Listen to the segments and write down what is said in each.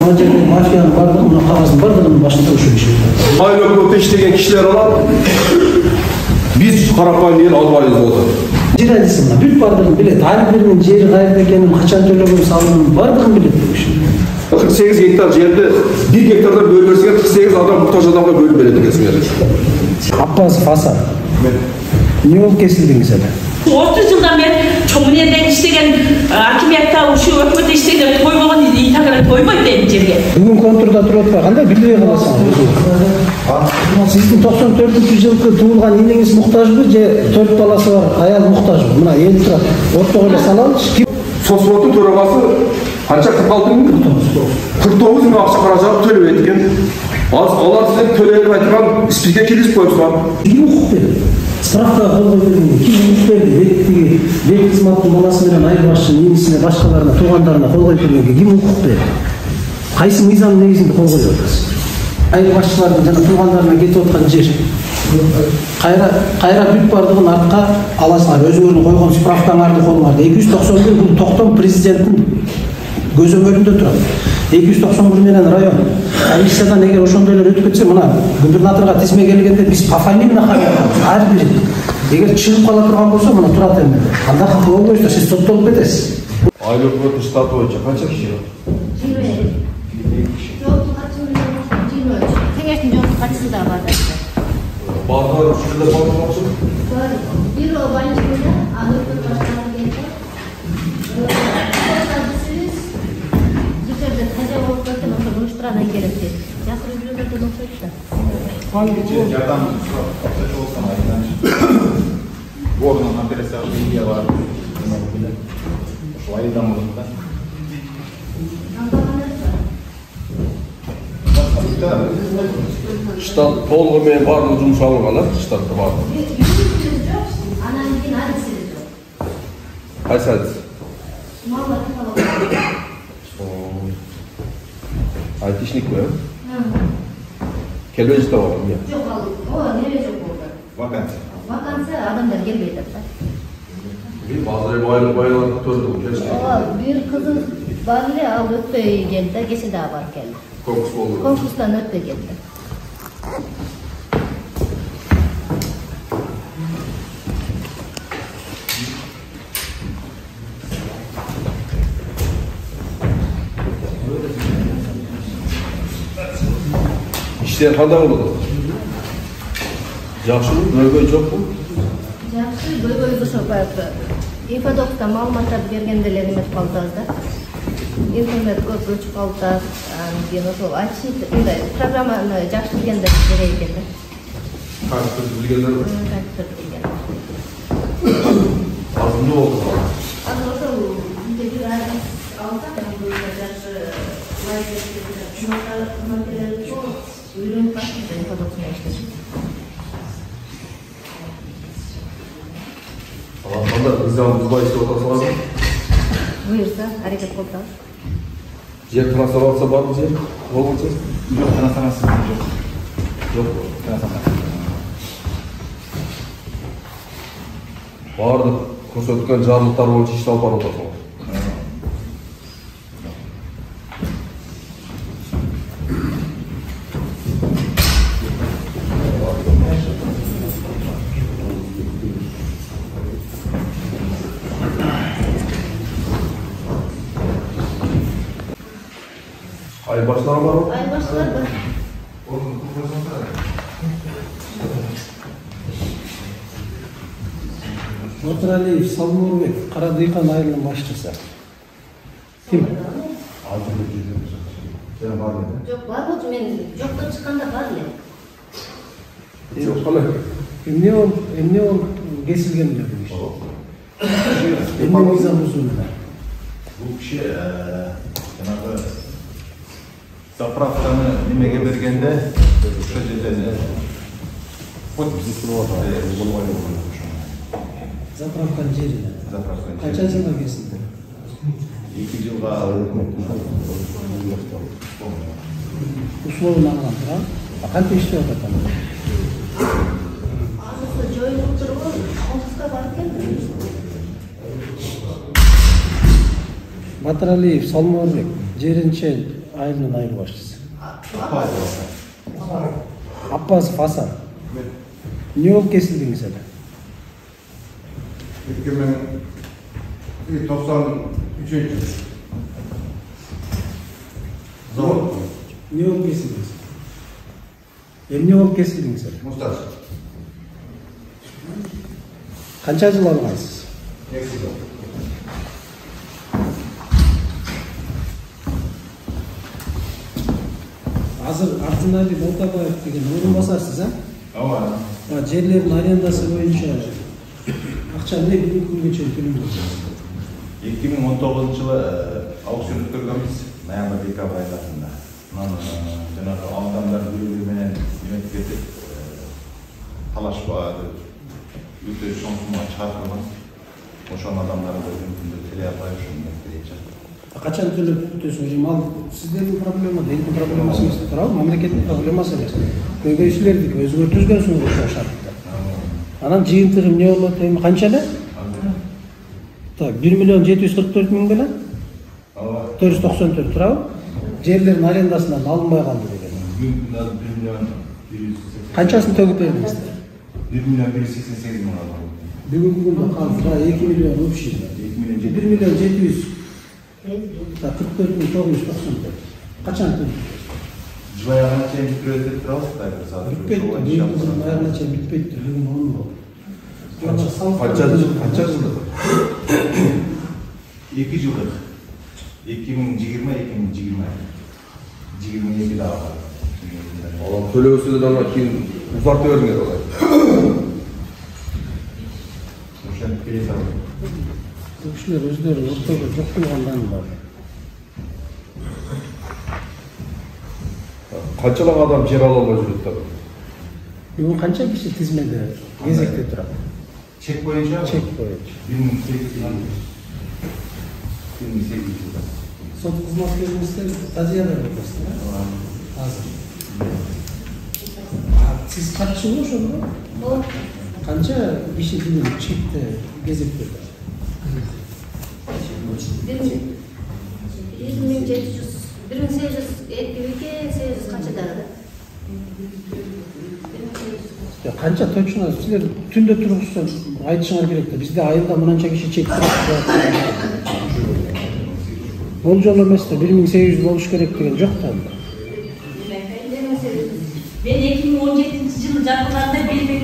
Мафиянын бардыгы, мына кагаздын бардыгынын башында ошол иши. Айлыкты иштеген кишилер алат. Биз карапайым эл албайбыз деп атат. Жиралисы мына бүт бардыгын билет. Ар биринин жери кайерде экенин, качан төлөгөн салымын бардыгын билет бул киши. 48 гектар жерди 1 гектардан бөлүп берсеңер 48 адам муктаж адамга бөлүп берет экенсиңер. Аппасов Асан. Эмне болуп кесилдиңиз эле? 30 жылдан бeri Чоңмунияда иштеген, акимиятта ушу өкмөттө иштеген тойбогон итагара тойбойт дейм жерге. Бүгүн контурда туруп атпай кандай билбей каласыңыз? Сиздин 94-жылкы туулган энеңиз муктажбы же 4 баласы бар аял муктажбы? Мына эл турат. Ортого эле салалычы. Соцсоттун төрагасы канча 46 миң 49 миң акча каражат төлөп эткен. Алар силер төлөп айткан списке киргизип коюпсуңар. Ким укук берди? Справкага кол койгон ким укук берди? Бек кызматтын баласы менен айырбашчы немисине башкаларына, туугандарына кол коюп бергенге ким укук берди? Кайсы мыйзамдын негизинде кол коюп атасыз? Айырбашчылардын жана туугандарына кетип аткан жер. Кайра бүт бардыгын артка аласыңар. Өзүңөрдүн койгон справкаңарды колуңарда 291 бул Токтом президенттин көзөмөлүндө турат. 291 менен район комиссиядан эгер ошондой эле өтүп кетсе, мына губернаторго тизме келгенде биз пофамильно карайбыз. Ар бири эгер чыгып кала турган болсо, мына турат эми. Анда хакы болбойт, сиз соттолуп кетесиз. Айлык өтүш штаты боюнча канча киши бар? 20. Кеңештин жокту качысы да бар. Баалар ушунда болмокчу. Бир больницада адыктын башталып кетти. Таза болуп кетти, ошо уюштурадан келет дейт. Жакын үйлөрдөн окшойт да. Жардам болсо айдан. Гордон операция идея бар. Ошо айдан болот да. Штат толугу менен баардыгы жумуш алынган, штатта баардыгы. Анан кийин адреси жок. Кайсы адис? Айтишникпи? Келбей жатабы? Жок, нере жок болду. Вакансия. Вакансия адамдар келбей жатат. Бир базар байлар төрдү келишти. Бир кызы бар эле, ал өтпөй келди, кече дагы барып келди. Конкурс болду. Конкурстан өтпөй келди. İşler kандай болот? Жакшыбы, көйгөй жокпу? Жакшы, көйгөй ошо баягы инфодокта маалыматтар бергенде эле эметип калдыбыз да. Интернет көп өчүп калды, анан кийин ошол айтышып, мындай программаны жакшы билгендер керек экен да. Кантип билгендер? Кантип билген. Азыр эмне болду? Азыр ошол бир айдан алсак, жакшы лайк үйрөнүп калды, инфодоксуна иштешти. Кандай мыйзам бузбай иштеп атасыңарбы? Буюрса, аракет кылабыз. Жер трансформация барбы жер? Болбойчу? Жок, трансформация жок. Жокпу. Трансформация. Бардык көрсөткөн жарлыктар боюнча иш алып барып атасыңар. Айырбашылар барбы? Айырбашчылар бар. Отуралиев Салмурбек, Кара Дыйкан айылынын башчысы. Ким? Жок, бар болчу, мен жоктон чыкканда бар эле. Жок калай. Эмне ол кесилген эле бул иш? Эмне мыйзам бузулду? Бул киши жанагы заправканы немеге бергенде ошо жерде подпись болбой. Заправканын жерине. Канча жылга кесилди? 2 жылга Условно алган турат. Кантип иштеп атат анда? Анысы жоюлуп туруп, конкурска барып келди. Батыралиев Салмурбек жеринче айылдын айыл башчысы. Аппасы Фасан. Не болуп кесилдиңиз эле? 2093-жылы. Завод. Не болуп кесилдиңиз? Эмне болуп кесилдиңиз эле? Мусташ. Канча жыл алгансыз? 2 жыл. Азыр Артынали Болтабаев деген орун басарсыз, а? Ооба. Жерлердин арендасы боюнча акча эмне бүгүнкү күнгө чейин төлөнбөйт? 2019-жылы аукцион өткөргөнбүз, ноябрь декабрь айларында. Жанагы аудандар бири-бири менен эметип кетип, талашпады. Өтө чоң сумма чыгарылган. Ошон адамдарды мүмкүндө төлөй албай ошондой келечек. Качан төлөп бүтөсүң? Ал сиздердин проблема, элдин проблемасы эмес, туурабы? Мамлекеттин проблемасы эмес. Көйгөйчүлөрдүкү өзүңөр түзгөнсүңөр ошол шартты. Анан жыйынтыгы эмне болот? Эми канча эле? Так, 1.744.000 беле? 494, туурабы? Жерлердин арендасынан алынбай калды деген. Мүмкүн 1.180.000. Канчасын төгүп бердиңиздер? 1.188.000 алган. Бүгүнкү күндө калды 2 миллион общий. 1.700. 44.994. Качан төлөйт? Жыл аягына чейин бүтүрөт деп турабыз да. Бүтпөйт. Жылдын аягына чейин бүтпөйт. Бүгүн 10 болду. Канча жылдык? 2 жылдык. 2020-2022 да бар. Ал төлөөсүз да кийин узарта бериңер алай. Ошентип келе салат. Bu kişiler özleri ortada çok kullanılan var. Канчалап адам жер ала албай жүрөт да? Bugün kaça kişi tizmede gezekte duran? Чек боюнча? Çek boyunca. 2008 жылда. Sot kızmak verilmişler taziyada yapıyorsun. Hazır. Siz kaç yıl olmuş onu? Kança kişi bugün çekte gezekte duran? 1800 kaçadagı? Ya kança toçuna sizler tünde turupsa aytışыңар керек да. Bizde ayılda mınança kişi çekti. Bol жолу эмес да 1800 болуш керек деген жок да. Ben 2017 жылы жаркылганда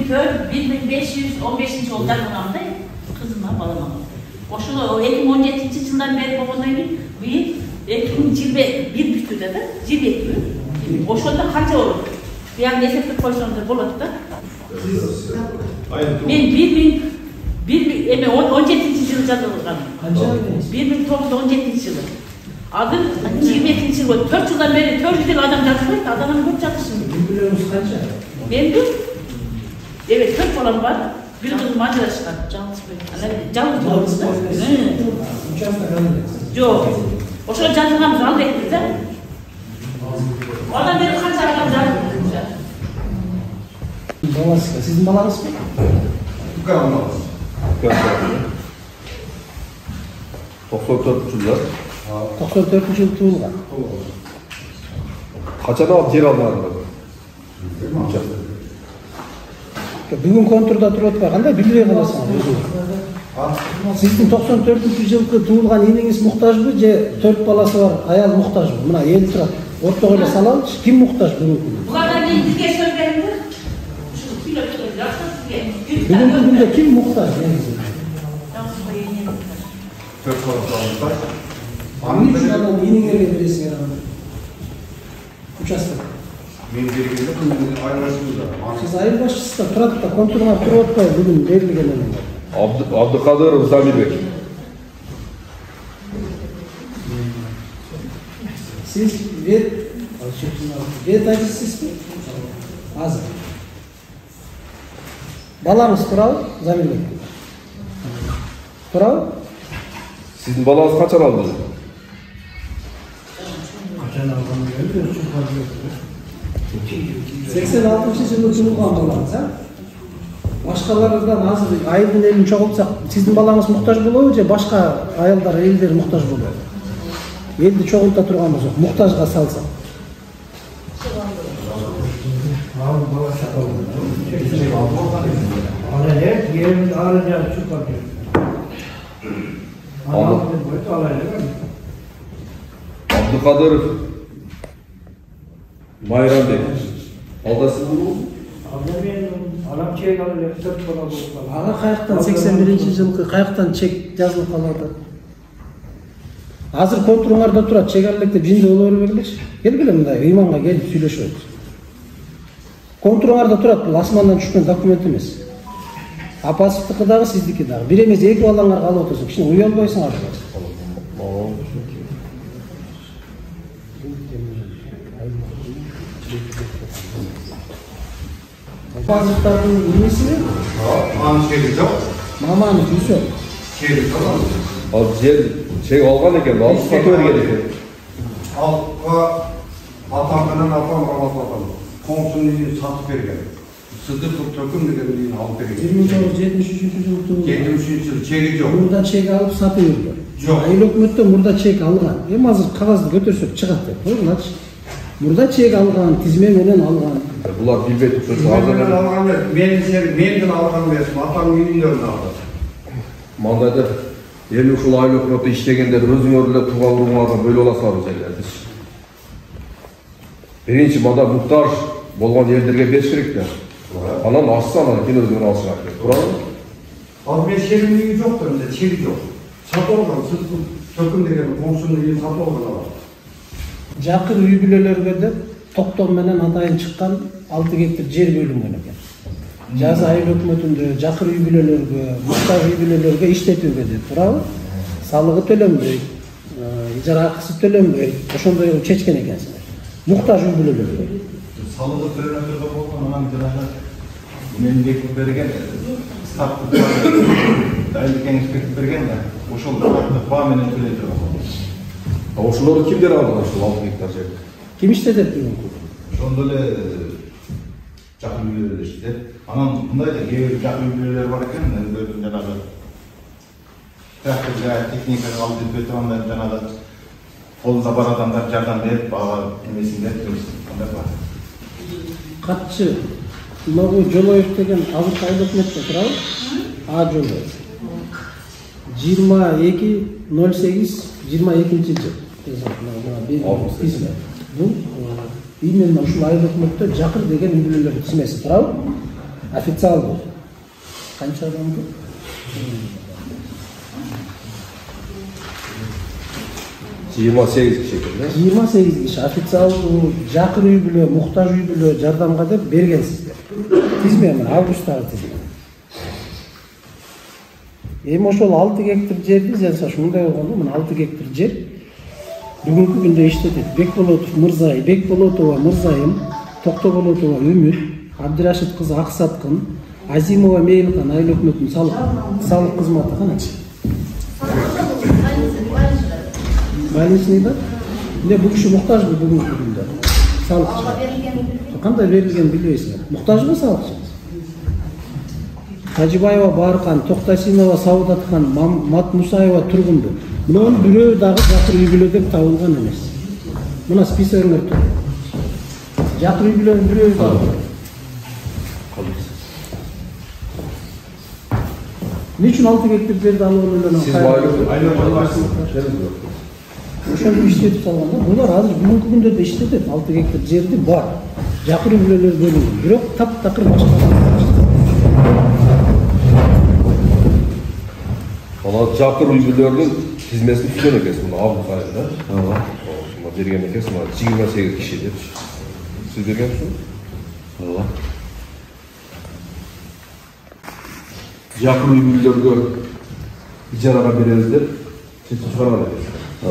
1515 жаркылганда кызыма балама. Ошол 2017 жылдан бери болгондон кийин бир 2021 бүттү да, 22. Ошондо канча болот? Буян эсептеп койсоңуз болот да. Мен 17 жылы жазылган. Kança? 1917 жылы. Азыр 22 жыл болду. 4 жылдан бери 400 жыл адам жазылбайт, адамдар көп жазылсын. Biliyorsunuz kança? Менде evet 4 балам бар. Bir kızım ajrashkan. Жалгыз да. Участок алынды. Жок. Ошо жазылганбыз ал экти да. Одан бери канча адам жазылды. Баласы, sizin balanız mı? Ukam баласы. 94 жылдар. 94 yıl tuğulgan. Качан алып жер алгандар? Bugün konturda turup atpaganda bilbey kalasыңар өзүңүз. Sizdin 94 жылкы туылган энеңиz muhtaçбы же 4 баласы бар аял muhtaçбы? Мына эл турат. Ортого эле салалычы, ким muhtaç бүгүнкү күндө? Булардан кийин бизге сөз бериңер. Ушул күйлөп жакшы сизге. Бүгүнкү күндө ким muhtaç негизи? 4 баласы алып. Эмне үчүн анан энеңерге бересиңер аны? Участок. Мен бергенде айырмашылык да. Siz айыл башчысы да турат да контурга туруп атпай бүгүн берилген энеңер. Абдыкадыров Замирбек. Siz vet aytысызбы? Азыр. Балаңыз турабы? Замирбек. Турабы? Сиздин балаңыз качан алды? Качан алганын көрүп 86-жылы туылган балаңыз, а? Башкалардан азыр айылдын элин чогултсак, сиздин балаңыз muhtaç болобу же башка айылдар элдер muhtaç болобу? Eldi çoğulta turganыбыз жок. Muhtajga salsak. Abdülkadir Bayramбек. Алдасы бұл? Ага каяктан 81-жылкы каяктан чек жазылып калды. Азыр контуруңарда турат, чек алып деп жинде боло бергилечи. Келгиле мындай ыйманга келип сүйлөшөбүз. Контуруңарда турат, бул асмандан түшкөн документ эмес. Апасовдуку дагы, сиздики дагы. Бир эмес эки балаңар калып отурсуң, кичине уй албайсыңар. Апасовдардын эмесиби? Маманы чегі жоқ. Маманы үйсө. Чегі жоқ. Ал жер чек алған екен, алып сатып берген екен. Алыпқа атамынан апамға батпатам. Қоңсын үйін сатып берген. Сізді бұл төкім деген үйін алып берген. 1973 жылы 73 жыл чегі жоқ. мурда чек алып сатып берди. Жоқ. Айыл өкмөттөн мурда чек алган. Эми азыр кагазды көтөрсөк чыгат деп. Койгулачы. Мурда чек алган, тизме менен алган. Бұлар билбей тұрса, Менен алған емес, менен алған емес, атам үйінден алды. мандайда ел ушул айыл өкмөттө иштегендер өзүңөр эле тууган уруңарга бөлүп аласыңар жерлерди. Биринчи мында муктаж болгон элдерге бериш керек да. Анан ачса анан кийин өзүңөр алышыңар керек. Туурабы? Ал мен шерім үйі жоқ та, менде чегі жоқ. Сатып алған, сіз төкім деген қоңсын үйін сатып алған алады. Жакыр үй бүлөлөргө деп токтом менен атайын чыккан 6 гектар жер бөлүнгөн экен. Жазы айыл өкмөтүндө жакыр үй бүлөлөргө, муктаж үй бүлөлөргө иштетүүгө деп, туурабы? Салыгы төлөнбөй, ижара акысы төлөнбөй, ошондой чечкен экенсиңер. Муктаж үй бүлөлөргө. Салығы төлөнө турган болгон анан жанагы мен бекип берген стартты дайындык инспектор берген да, ошол стартты ба менен төлөй турган. Ошолорду кимдер алган ошол 6 гектар жерди? Ким иштетет бүгүнкү? Ошондо эле жакын үйлөр иштеп, анан мындай да кээ бир жакын үйлөр бар экен, өздөрүнүн жанагы тракторга техникага алып жетпей турганда жанагы колунда бар адамдар жардам берип, бага эмесин берип, андай бар. Катчы Могу Жолоев деген азыркы айыл өкмөттө турабы? А Жолоев. 22.08.22 жыл. Бул именно ушул айыл өкмөттө Жакыр деген үй бүлөлөрдүн тизмеси турабы? Официалдуу. Канча адам бул? 28 киши экен да? 28 киши официалдуу Жакыр үй бүлө, муктаж үй бүлө жардамга деп бергенсиздер. Тизме мына августтагы тизме. Эми ошол 6 гектар жерди жасаш мындай болгондо, мына 6 гектар жер бүгүнкү күндө иштетет. Бекболотов Мырзай, Бекболотова Мырзайым, Токтоболотова Үмүт, Абдырашид кызы Аксаткын, Азимова Мейлхан айыл өкмөтүнүн салык кызматы каначы? Больничныйда? Эмне бул киши муктажбы бүгүнкү күндө? Салыкчы. Кандай берилген билбейсиңер? Муктажбы салыкчы? Тажибаева Баркан, Токтасинова Саудатхан, Мат Мусаева тургунду. Мунун бирөө дагы Жакыр үй бүлө деп табылган эмес. Мына списогуңар тур. Жакыр үй бүлөнүн бирөө дагы. Эмне үчүн 6 гектар жерди алып эле? Сиз байлык ошону иштетип салганда, булар азыр бүгүнкү күндө да иштетет. 6 гектар жерди бар. Жакыр үй бүлөлөр бөлүнгөн. Бирок таптакыр башка. Ана Жакыр үй бүлөлөрдүн тизмесин түзгөн экенсиз, мына август айында. Ооба. Ошондо берген экенсиз, мына 28 киши деп. Сиз бергенсизби? Ооба. Жакыр үй бүлөлөргө ижарага беребиз деп чечим чыгарган экенсиз.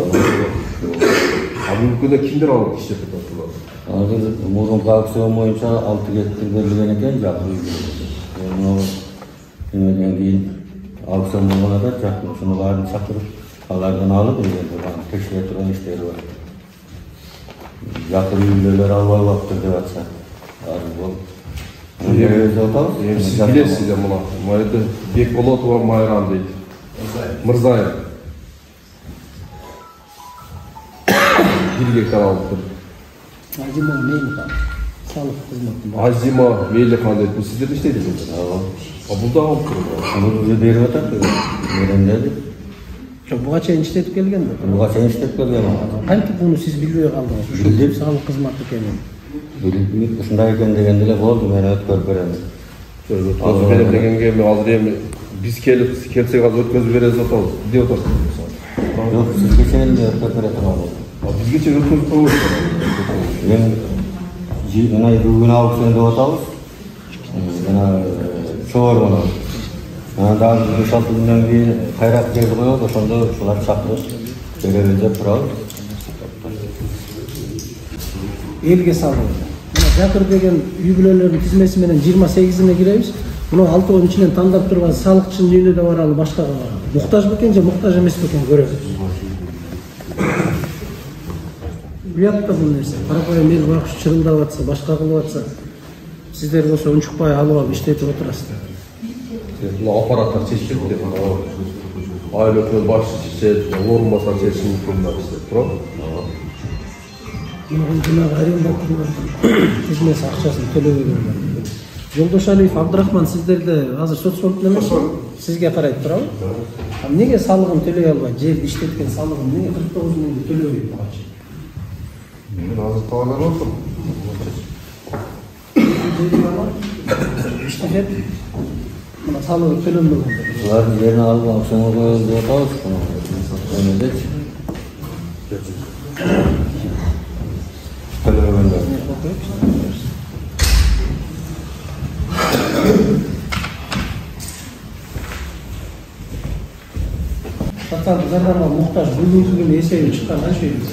Бүгүнкү күндө кимдер алып иштетип атат? Азыр мурунку аукцион боюнча 6 гектар берилген экен Жакыр үй бүлөлөргө. Эмеден кийин аукцион болгондо Жакыр ушуну баарын чакырып, алардан алып текшере турган иштери бар. Жакыр үй бүлөлөр албай калыптыр деп атса, азыр бул Сиз билесиз мына Майда Бекболотова Майрам дейт. Мырзайым. 1 гектар алыптыр. Азима мейли салык кызматы. Азима мейли кандай бул сиздер иштейсиз? Бул да алыптыр. Бул берип атат. Берендеди. Буга чейин иштетип келген да. Буга чейин иштеп келген. Кантип буну сиз билбей калдыңыз? Билдим. Салык кызматы экенин. Билип ушундай экен дегенде эле болду, мен өткөрүп берем. Өткөзүп берем дегенге эми азыр эми биз келсек азыр өткөзүп беребиз деп атабыз. Деп атасыз. Yok, sizge çeyreğinde örtük öğretim aldı. Bizge çeyreğinde örtük öğretim Ben bugün avuksiyonda otağız. Çoğur bunu. Daha bir satılından bir kayrak geldi koyuyor. Sonunda şular çaktı. Görevinde pırağı. Elge sağlıyor. Jakır degen үй-бүлөлөрдүн тизмеси менен 28-ине киребиз. Муну 6 ойдун ичинен тандап турган салыкчынын үйүнө да баралы, башкага муктаж бекен же муктаж эмес бекен көрөбүз. Уятта бул нерсе. Карапайым эл бакчы чырылдап атса, башка кылып атса, сиздер болсо унчукпай алып алып иштетип отурасыздар. Бул аппараттар чечет деп. Айыл өкмөт башчы чечет, орун басар чечиши мүмкүн деп турат. Жанагы арендатор тизмеси акчасын төлөбөй келген. Жолдош Алиев Абдрахман, сиздерде азыр соцфонд эмеси? Сизге карайт турабы? Эмнеге салыгын төлөй албай, жерди иштеткен салыгын эмнеге 49 миңди төлөбөй бугачы? Мен азыр талап отурдум. İşte buna salығы төлөнбөгөн. Булардын жерин алып аукционго коелу деп атабыз. Önündeçi. Төлөбөгөндөр. Sotsial jardamga muhtaç бүгүнкү күнү эсеби чыккан канча үй?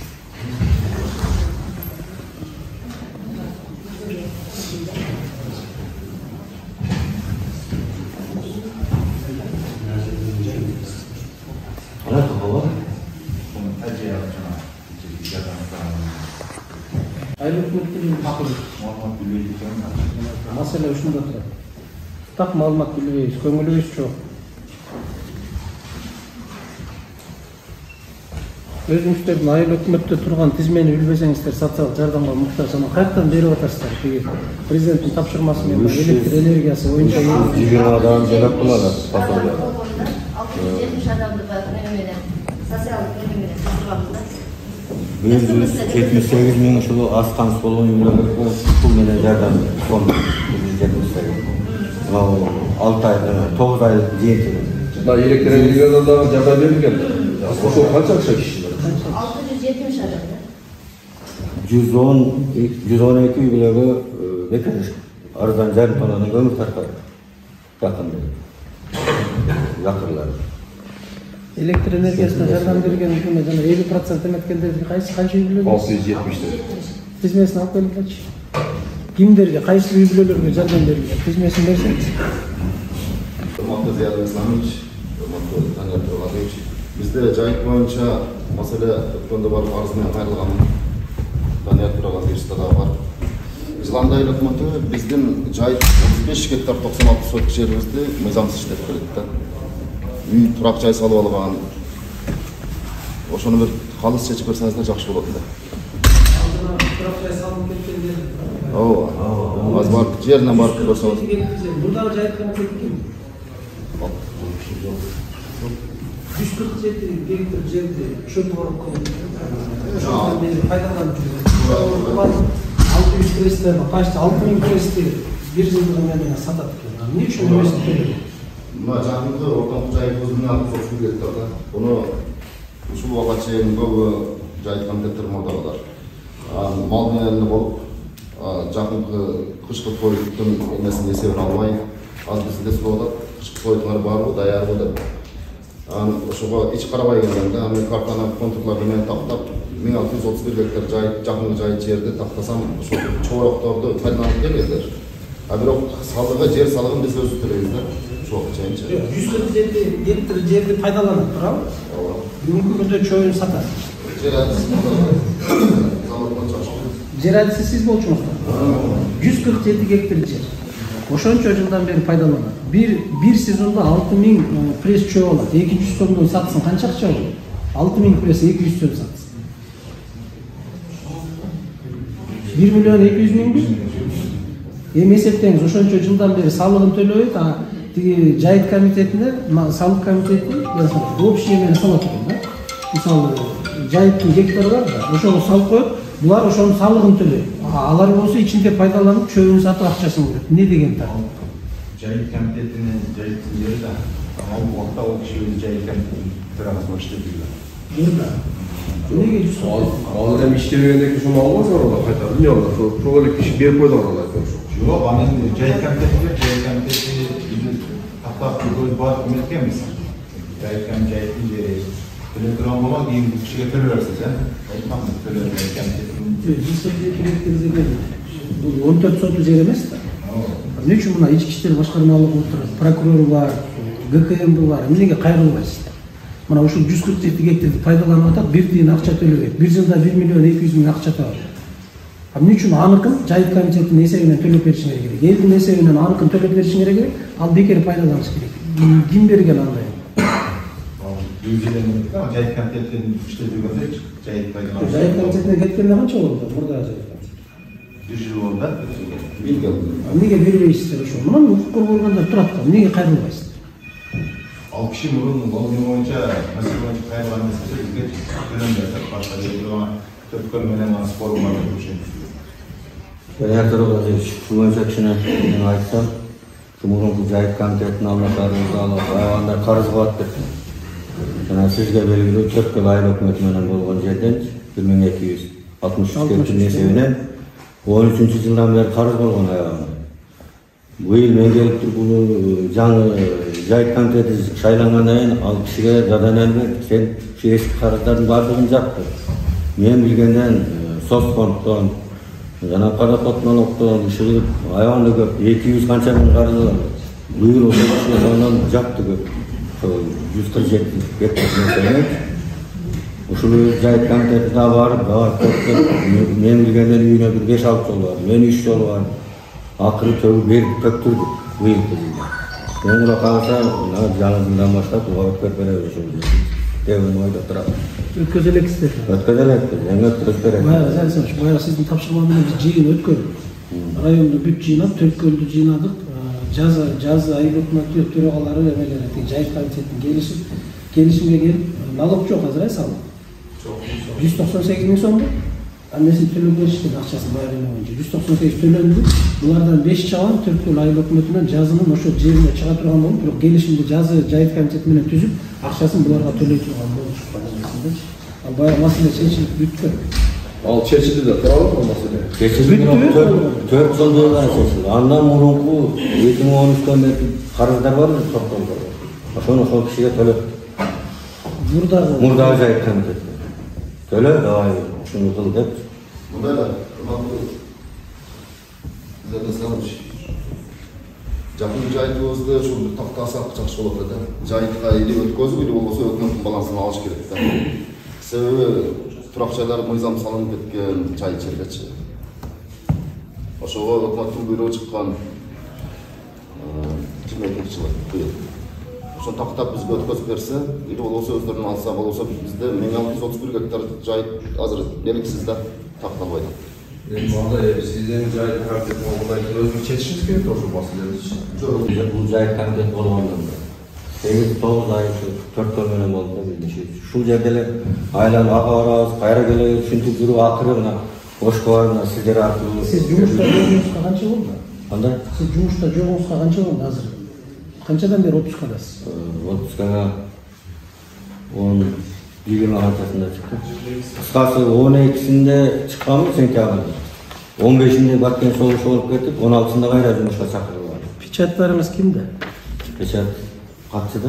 Masala ушунда турат. Так маалымат билбейбиз, көңүлүбүз жок. Өзүңүздөрдүн айыл өкмөттө турган тизмени билбесеңиздер, социалдык жардамга муктаж, ана каяктан берип атасыздар? Президенттин тапшырмасы менен электр энергиясы боюнча 20 адам төлөп кылат. 670 адамды бар менен социалдык менен тапшырганбыз. 178 миң ушул аз камсыз болгон үйлөргө пул менен жардам фонду 178. 6 ай, 9 айлык жер. Мына электр энергиядан да жардам берилген. Ошол канча акча киши? 670 адам. 112 үйлөргө бекер арзан жарым тоннадан көмүр таркады. Жакырлар. электр энергиясына жардам берген жана 50% эметкендерди канча үй бүлөлөр? 670. Тизмесин алып келгилечи. Кимдерге, кайсы үй бүлөлөргө жардам берилген? Тизмесин берсеңиз. Урматтуу Зиялы Исламович, урматтуу Данияр Турганович, бизде жайык боюнча маселе өткөндө барып арыз менен кайрылган Данияр Турганович да бар. Жыланда айыл өкмөтү биздин жайык 35 гектар 96 соток жерибизди мыйзамсыз иштетип келет да. Үй турак жай салып алган. Ошону бир калыс чечип берсеңиздер жакшы болот эле. Турак жай салып кеткендер. Ооба. Аз барып жеринен барып көрсөңүз. Мурдагы жайыткан кеткен. 147 гектар жерди чөп барып пайдаланып жүргөн. 600 крестler, почти 6000 крестler bir жылдыгы менен сатат экен. Эмне үчүн эмесин төлөйт? Мына жакынкы ортоңку жайык өзүнүн аты сотуп кетти да. Буну ушул убакка чейин көбү жайык комитеттер мурдагылар. Мал менен болуп, жакынкы кышкы тоюттун эмесин эсебин албай, аз бизде суроодат, кышкы тоюттар барбы, даярбы деп. Ошого ич карабай келгенде, мен картаны контурларды менен тактап, 1631 гектар жайык, жакынкы жайык жерди тактасам, ошол чоорокторду пайдаланып келгендер. Бирок салыгы, жер салыгын биз өзүбүз төлөйбүз да. Ошол чейинчи. 147 гектар жерди пайдаланып турабы? Ооба. Бүгүнкү күндө чоюн сатат. Жер адиси сиз болчуңуздар. 147 гектар жер. Ошончо жылдан бери пайдаланат. Bir сезонда 6000 пресс чөп алат. 200 сомдон сатсын канча акча болот? 6000 пресс 200 сом сатсын. 1 миллион 200 миңби? Эми эсептеңиз, ошончо жылдан бери салыгын төлөбөйт, тиги жайыт комитетине, салык комитетине общий эмени салат экен да. Мисалы, жайыттын гектары бар да, ошого салып коет, булар ошонун салыгын төлөйт. Алар болсо ичинде пайдаланып, чөбүн сатып акчасын көрөт. Эмне деген так? Жайыт комитетине жайыттын жери да, ал убакта ал киши өзү жайыт комитетинин төрагасы болуп иштеп жүргөн. Неге Ал эми иштебегенден кийин ошону албаңыздар ала кайтарып. Эмне алар? Ошол эле киши берип койдур ала айтам ошо. Жок, анан жайыт комитети тактап көз барып эметкенбиз. Жайыт комитеттин жери төлөп турган боло кийин бул кишиге төлөп берсиз, айтмаксыз төлөп бул 14 соту жер эмес да. Эмне үчүн мына ички иштер башкармалыгы отурат, прокурор бар, ГКМ бар, эмнеге кайрылбайсыздар? Мына ушул 147 гектарды пайдаланып атат, бир тиын акча төлөбөйт. Бир жылда 1 миллион 200 миң акча табат. Эмне үчүн аныкын жайыт комитетинин эсебинен төлөп беришиңер керек? Элдин эсебинен аныкын төлөп беришиңер керек, ал бекер пайдаланыш керек. Ким берген андай? Жайыт комитетин иштеп жүргөндө жайыт пайдаланып. Жайыт комитетине кеткенде канча болду? Мурда жайыт комитет. 1 жыл болду да. Эмнеге бербейсиздер ошо? Мына укук коргогондор турат да, эмнеге кайрылбайсыздар? Ал киши мурун болгон боюнча маселе боюнча кайрылган эмес болсо бизге төлөм берсек, башка жерге төрткөл менен спорум бар деп ушинтип. Шу боюнча кичине мен айтсам, мурунку жайыт комитетинин алмаштарыбызды алып, аябаганда карыз кылат деп. Жана сизге белгилүү төрткөл айыл өкмөтү менен болгон жерден 1263 гектар эсебинен 13 жылдан бери карыз болгон аябагында. Быйыл мен келип туруп бул жаңы жайыт комитети шайлангандан кийин ал кишиге задание берди. Сен ушу эски карыздардын баардыгын жапты. Мен билгенден соцфонддон жана пароход налогдон иши аябагында көп 200 канча миң карыз бар. Быйыл ошондон жапты көп. 147 гектар. Ушул жайыт комитетине барып, мен билгенден үйүнө бир 5-6 жолу бар. Мен 3 жолу бар. Акыры төгүп берип төктүрдүк быйыл. Мен ура калса, жаңы жылдан баштап өткөрүп беребиз ошол деген ойдо турат. Өткөзө элексиздер. Өткөзө элекпиз, жаңы өткөрүп беребиз. Баягы сиздин тапшырма менен жыйын өткөрдүк. Районду бүт жыйнап, Төрткөлдү жыйнадык. Жазы айыл өкмөтү төрагалары эмелери жайыт комитетин келишимге келип, налог жок азыр салык. 198 миң сомду. Аннесин төлөп беришти акчасын баягы боюнча 198 төлөндү. Булардан 5 чаган Төрткөл айыл өкмөтүнөн жазынын ошо жерине чыга турган болуп, бирок келишимди жазы жайыт комитети менен түзүп, акчасын буларга төлөй турган болуп. Ал баягы маселе чечилип бүткөн. Ал чечилди да турабы бул маселе? Чечилди, 4 жылдан бери чечилди. Андан мурунку 2013-төн бери карыздар бар эле токтолдо. Ошол кишиге төлөп. Мурдагы жайыт комитети. Төлө, давай ушуну кыл деп. Мындай да, жакын жайытыбызды ушул тактасак жакшы болот да. Жайытка или өткөзүп, или болбосо өкмөттүн балансына алыш керек да. Себеби турак жайлар мыйзам салынып кеткен жайыт жергечи. Ошого өкмөттүн буйругу чыккан 22-жылы быйыл. Ошону тактап бизге өткөзүп берсе, или болбосо өздөрүнүн алса, болбосо бизде 1631 гектар жайыт азыр неликсиз да такталбайт. Эми анда сиздин жайыт комитетине мындай өзүңүз чечишиңиз керек ошол маселени. Жок, бул жайыт комитет болгондон 8-9 ай төрткөл менен болду да биздин. Ушул жерде эле айланып ага барабыз, кайра келебиз, ушинтип жүрүп акыры мына Ошкоя сиздер аркылуу. Сиз жумушта жогуңузга канча болду? Кандай? Сиз жумушта жогуңузга канча болду азыр? Канчадан бери отпускадасыз? Отпускага 10 20 кантасында чыкты. Кыскасы 12-синде чыкканбыз сентябрда. 15-inde Баткен согушу болуп кетип, 16-сында кайра жумушка чакырылган. Печаттарыңыз кимде? Печат катчыда.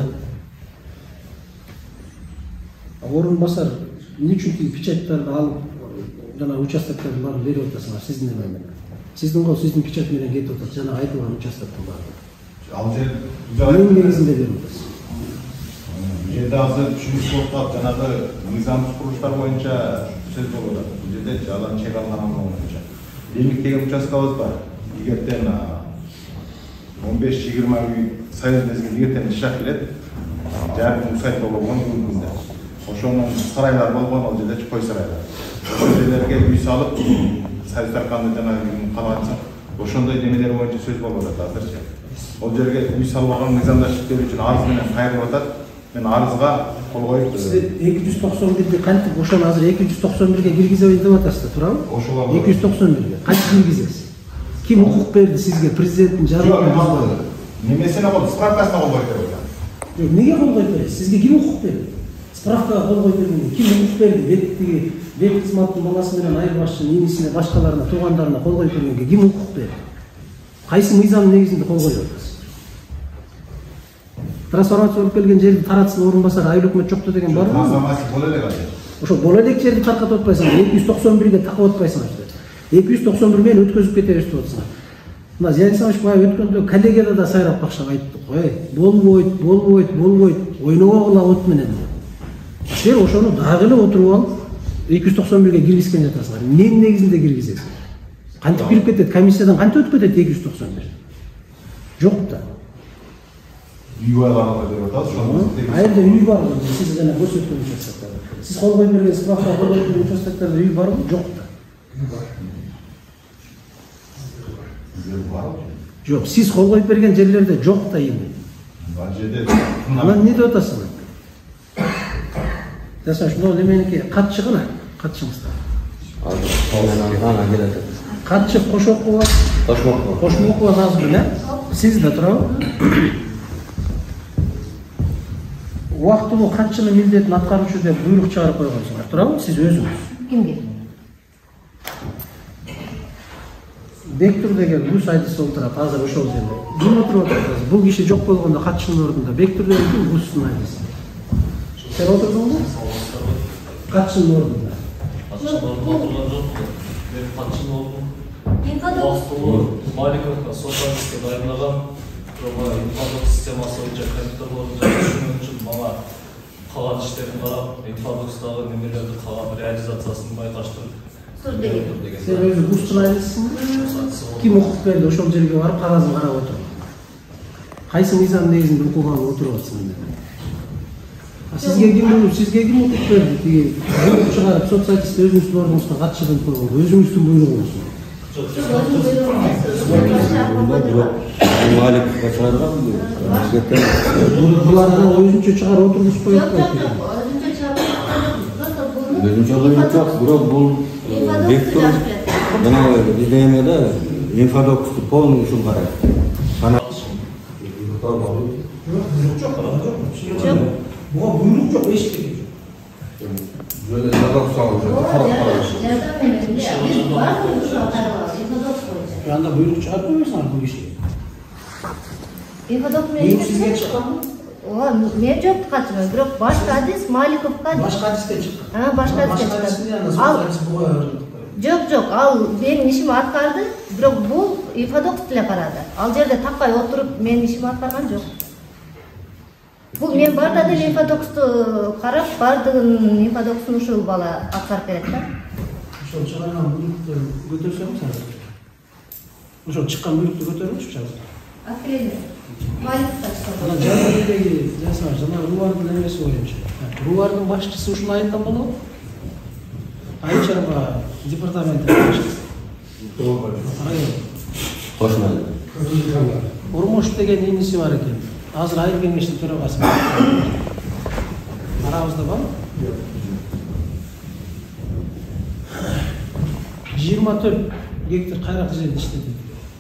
Орун басар, эмне үчүн тиги печаттарды алып, жана участоктордун баарын берип атасыңар сиздин эме менен? Сиздин кол сиздин печат менен кетип атат, жана айтылган участоктун баары. Ал жер Эмне негизинде берип атасыз? жерде азыр түшүнүш болуп калып, жанагы мыйзамсыз курулуштар боюнча сөз болуп атат. Бул жерде жалаң чек алган боюнча. Демик деген участкабыз бар. Эгерден 15-20 үй союз мезгил эгерден ишак келет, жарым сайт болгон мүмкүндө. Ошонун сарайлар болгон, ал жерде чой сарайлар. Ошол жерлерге үй салып, союз арканында жанагы калганчы ошондой немелер боюнча сөз болуп атат азырчы. Ол жерге үй салып алган мыйзамдаштык берүү үчүн арыз менен кайрылып атат. Мен арызга кол коюп сиз 291 кантип ошону азыр 291-ге киргизебейин деп атасыздар, туурабы? 291-ге кантип киргизесиз? Ким укук берди сизге президенттин жарлыгын? Немесине кол справкасына кол коюп берет. Жок, неге кол коюп бересиз? Сизге ким укук берди? Справкага кол коюп бергенге ким укук берди? Бек кызматтын баласы менен айырбашчы инисине, башкаларына, туугандарына кол коюп бергенге ким укук берди? Кайсы мыйзамдын негизинде кол коюп атасыз? Трансформация болуп келген жерди таратсын орун басары айыл өкмөт жокту деген барбы? Трансформация боло элек азыр. Ошо боло элек жерди таркатып атпайсыңар, 291-ге такып атпайсыңар. 291 менен өткөзүп кетебиз деп атсыңар. Мына Зиян Исламович баягы өткөндө коллегияда да сайрап бакшап айттык го. Болбойт, ойногогула от менен. Силер ошону дагы эле отуруп алып 291-ге киргизген жатасыңар. Эмненин негизинде киргизесиз? Кантип кирип кетет? Комиссиядан кантип өтүп кетет 291? Жок да. Үй байланып деп атат. Айылда үй бар, сиз жана көрсөткөн участоктарда. Сиз кол коюп берген справкага кол коюп берген участоктарда үй барбы? Жок да. Жок, сиз кол коюп берген жерлерде жок да эми. Ал жерде Анан эмне деп атасыңар? Жаса ушул неменики катчыгына, катчыңыздар. Азыр ана келет. Катчы Кошокова, Кошмокова Назгүл, сиз да туурабы? Убактылуу катчынын милдетин аткаруучу деп буйрук чыгарып койгонсуңар, туурабы? Сиз өзүңүз. Кимге? Бектур деген Гус айдысы отурат азыр ошол жерде. Ким отуруп атат? Бул киши жок болгондо катчынын ордунда Бектур деген ким? Густун айдысы. Сен отурдуңбу? Катчынын ордунда. Катчынын ордунда отурган жокмун. Мен катчынын ордунда Маликовго социалистке дайындаган инфодок системасы боюнча компьютерлорду жакшыртуу үчүн мага калган иштерин карап, инфодокстагы немелерди калган реализациясын байкаштырып. Сен өзү Густун айдысың? Ким укук берди ошол жерге барып кагазын карап отуруп? Кайсы мыйзам негизинде укук алып отуруп атсың? Сизге ким укук берди? Тиги буйрук чыгарып соцсайтисте өзүңүздүн ордуңузга катчыгын койгонго, өзүңүздүн буйругуңуз. Маликовго чыгарган Булар анан өзүнчө чыгарып отургузуп коюп атпайбы? өзүнчө коюп жок, бирок бул Бектур жана бизде эмеде инфодоксту полный ушул карайт. Буга буйрук жок, эч керек жок. Жөн эле задак салып Анда буйрук чыгарып койбойсуңар бул кишиге. Инфодок Мен сизге чыкканмы? Мен жок катчымын, бирок башкы адис Маликовго. Башка адисте чыккан. Башка адисте чыккан. Жок, ал менин ишимди аткарды, бирок бул инфодокс деле карады. Ал жерде такпай отуруп менин ишимди аткарган жок. Бул мен барда деле инфодоксту карап, бардыгын инфодоксун ушул бала аткарып берет да. Ошол чыгарган буйрукту көтөрсөңүз азыр. Ошол чыккан буйрукту көтөрүңүзчү азыр. Акреле. Маликовго чыккан. Анан жана жасаңыз, жана Рубардын эмеси боюнча. Рубардын башчысы ушул айылдан болобу? Айчарга департаменттин башчысы. Кошмай. Урмуш деген иниси бар экен. Азыр айыл кеңештин төрагасы. Арабызда барбы? 24 гектар кайрак жерди иштетет.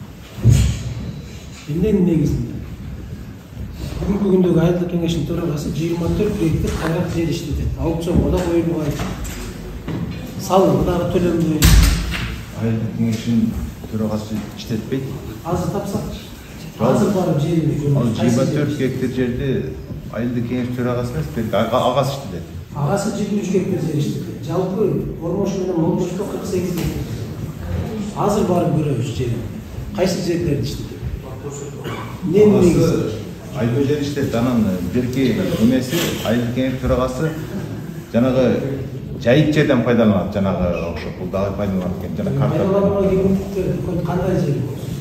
Эмненин негизинде? Бүгүнкү күндөгү айылдык кеңештин төрагасы 24 гектар кайрак жер иштетет. Аукционго да коюлбай. Салымы дагы төлөнбөй. Айылдык кеңештин төрагасы иштетпейт. Азыр тапсакчы. Азыр барып жерди көрүп. 24 гектар жерди айылдык кеңеш төрагасы эмес, белги агасы иштетет. Агасы 23 гектар жер иштетет. Жалпы Ормош менен Молдошко 48 гектар. Азыр барып көрөбүз жерди. Кайсы жерлерди иштетет? Эмненин негизинде? Айылдык жер иштетет. Анан берки эмеси айылдык кеңеш төрагасы жанагы жайык жерден пайдаланат, жанагы ошо бул дагы пайдаланат экен, жана карта. Кандай жер?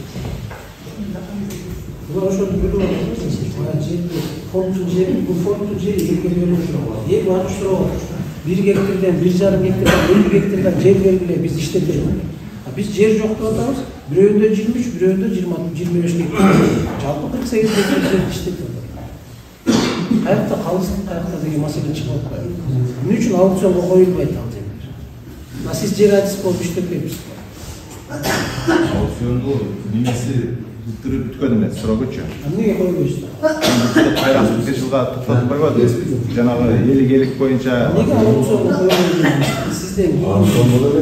Булар ошону көрүп атышат. Бая жерди, фондун жери, бул фондун жери элге берилип турат. Эл багыштырып, 1 гектардан 1,5 гектардан 50 гектардан жер бергиле биз иштетелик. Biz жер жоқ деп атабыз. Бирөөндө 23, бирөөндө 25 гектар. Жалпы 48 гектар жерди иштетип атат. Каякта калсын, каякта деген маселе чыгып атпайбы. Эмне үчүн аукционго коюлбайт ал жерлер? Сиз жер айтыс болуп иштетпейбиз. Аукционду немеси бүткөн эмес, сурагычы. Эмнеге коюлбайсыздар? Кайрасы бир жылга токтотуп койбоду. Жанагы элик боюнча. Неге аукционго коюлбайт? Сизден Аукцион болот.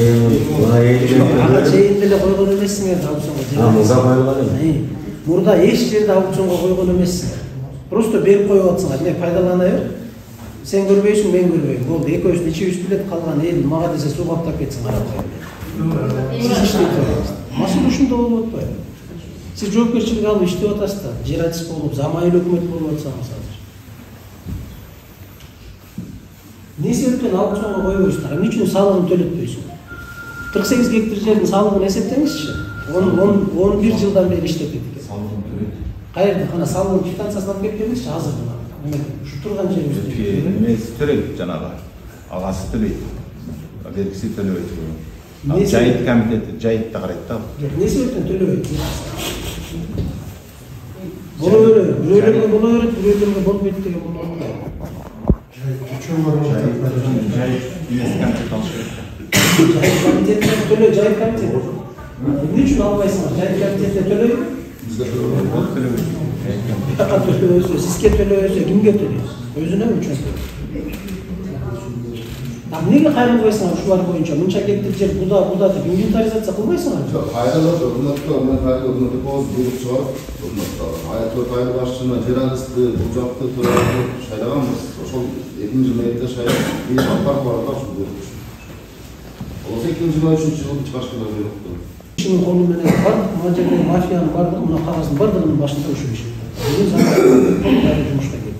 ага чейинде эле койгон эмессиңер аукционго. Мурда коюлган эмес. Мурда эч жерде аукционго койгон эмессиңер. Просто берип коюп атсыңар. Эмне пайдаланайбы? Сен көрбөйсүң, мен көрбөйм. Болду, экөөбүз ичибиз билет, калган эл мага десе суу каптап кетсин карап коюп. Сиз иштеп турасыз. Маселе ушунда болуп атпайбы? Сиз жоопкерчилик алып иштеп атасыздар. Жер айтыс болуп, заманбай өкмөт болуп атсаңыз азыр. Не себептен аукционго койбойсуздар? Эмне үчүн салыгын төлөтпөйсүң? 48 гектар жердин салыгын эсептеңизчи. 11 жылдан бери иштеп кеткен. Салыгын төлөйт. Кайерде кана салыгын квитанциясын алып келип бериңизчи азыр мына. Ушу турган жерибизде. Эмеси төлөйт жанагы. Агасы төлөйт. Беркиси төлөбөйт. Жайыт комитети жайытта карайт да. Жок, не себептен төлөбөйт? Боло берет, бирөөлөргө боло берет, бирөөлөргө болбойт деген болот. Жайыт үес комитет алыш керек. Жайыт комитетине төлөө, жайыт комитет. Эмне үчүн албайсыңар? Жайыт комитетине төлөйбү? Ол төлөбөйт. Бияка төлөбөсө, сизге төлөбөсө, кимге төлөйсүз? Өзүнө үчүн. Эмнеге кайрылбайсыңар ушулар боюнча? Мынча гектар жер буда деп инвентаризация кылбайсыңар? Жок, кайрылып өкмөткө, мен кайрылып өкмөткө буйрук чыгарып, өкмөткө аятор айыл башчыны, жер алысты, бужакты төрөлүп шайлаганбыз. Ошол 2-жыл мээрде шайлап, бир баптар бар да ушул буйрук. Ол 2-жыл, 3-жыл чыгашкан буйрукту. Ишинин колу менен бар, мына жерде мафиянын бардыгы, мына кагаздын бардыгынын башында ушул иш. Бүгүн заман жумушка келди.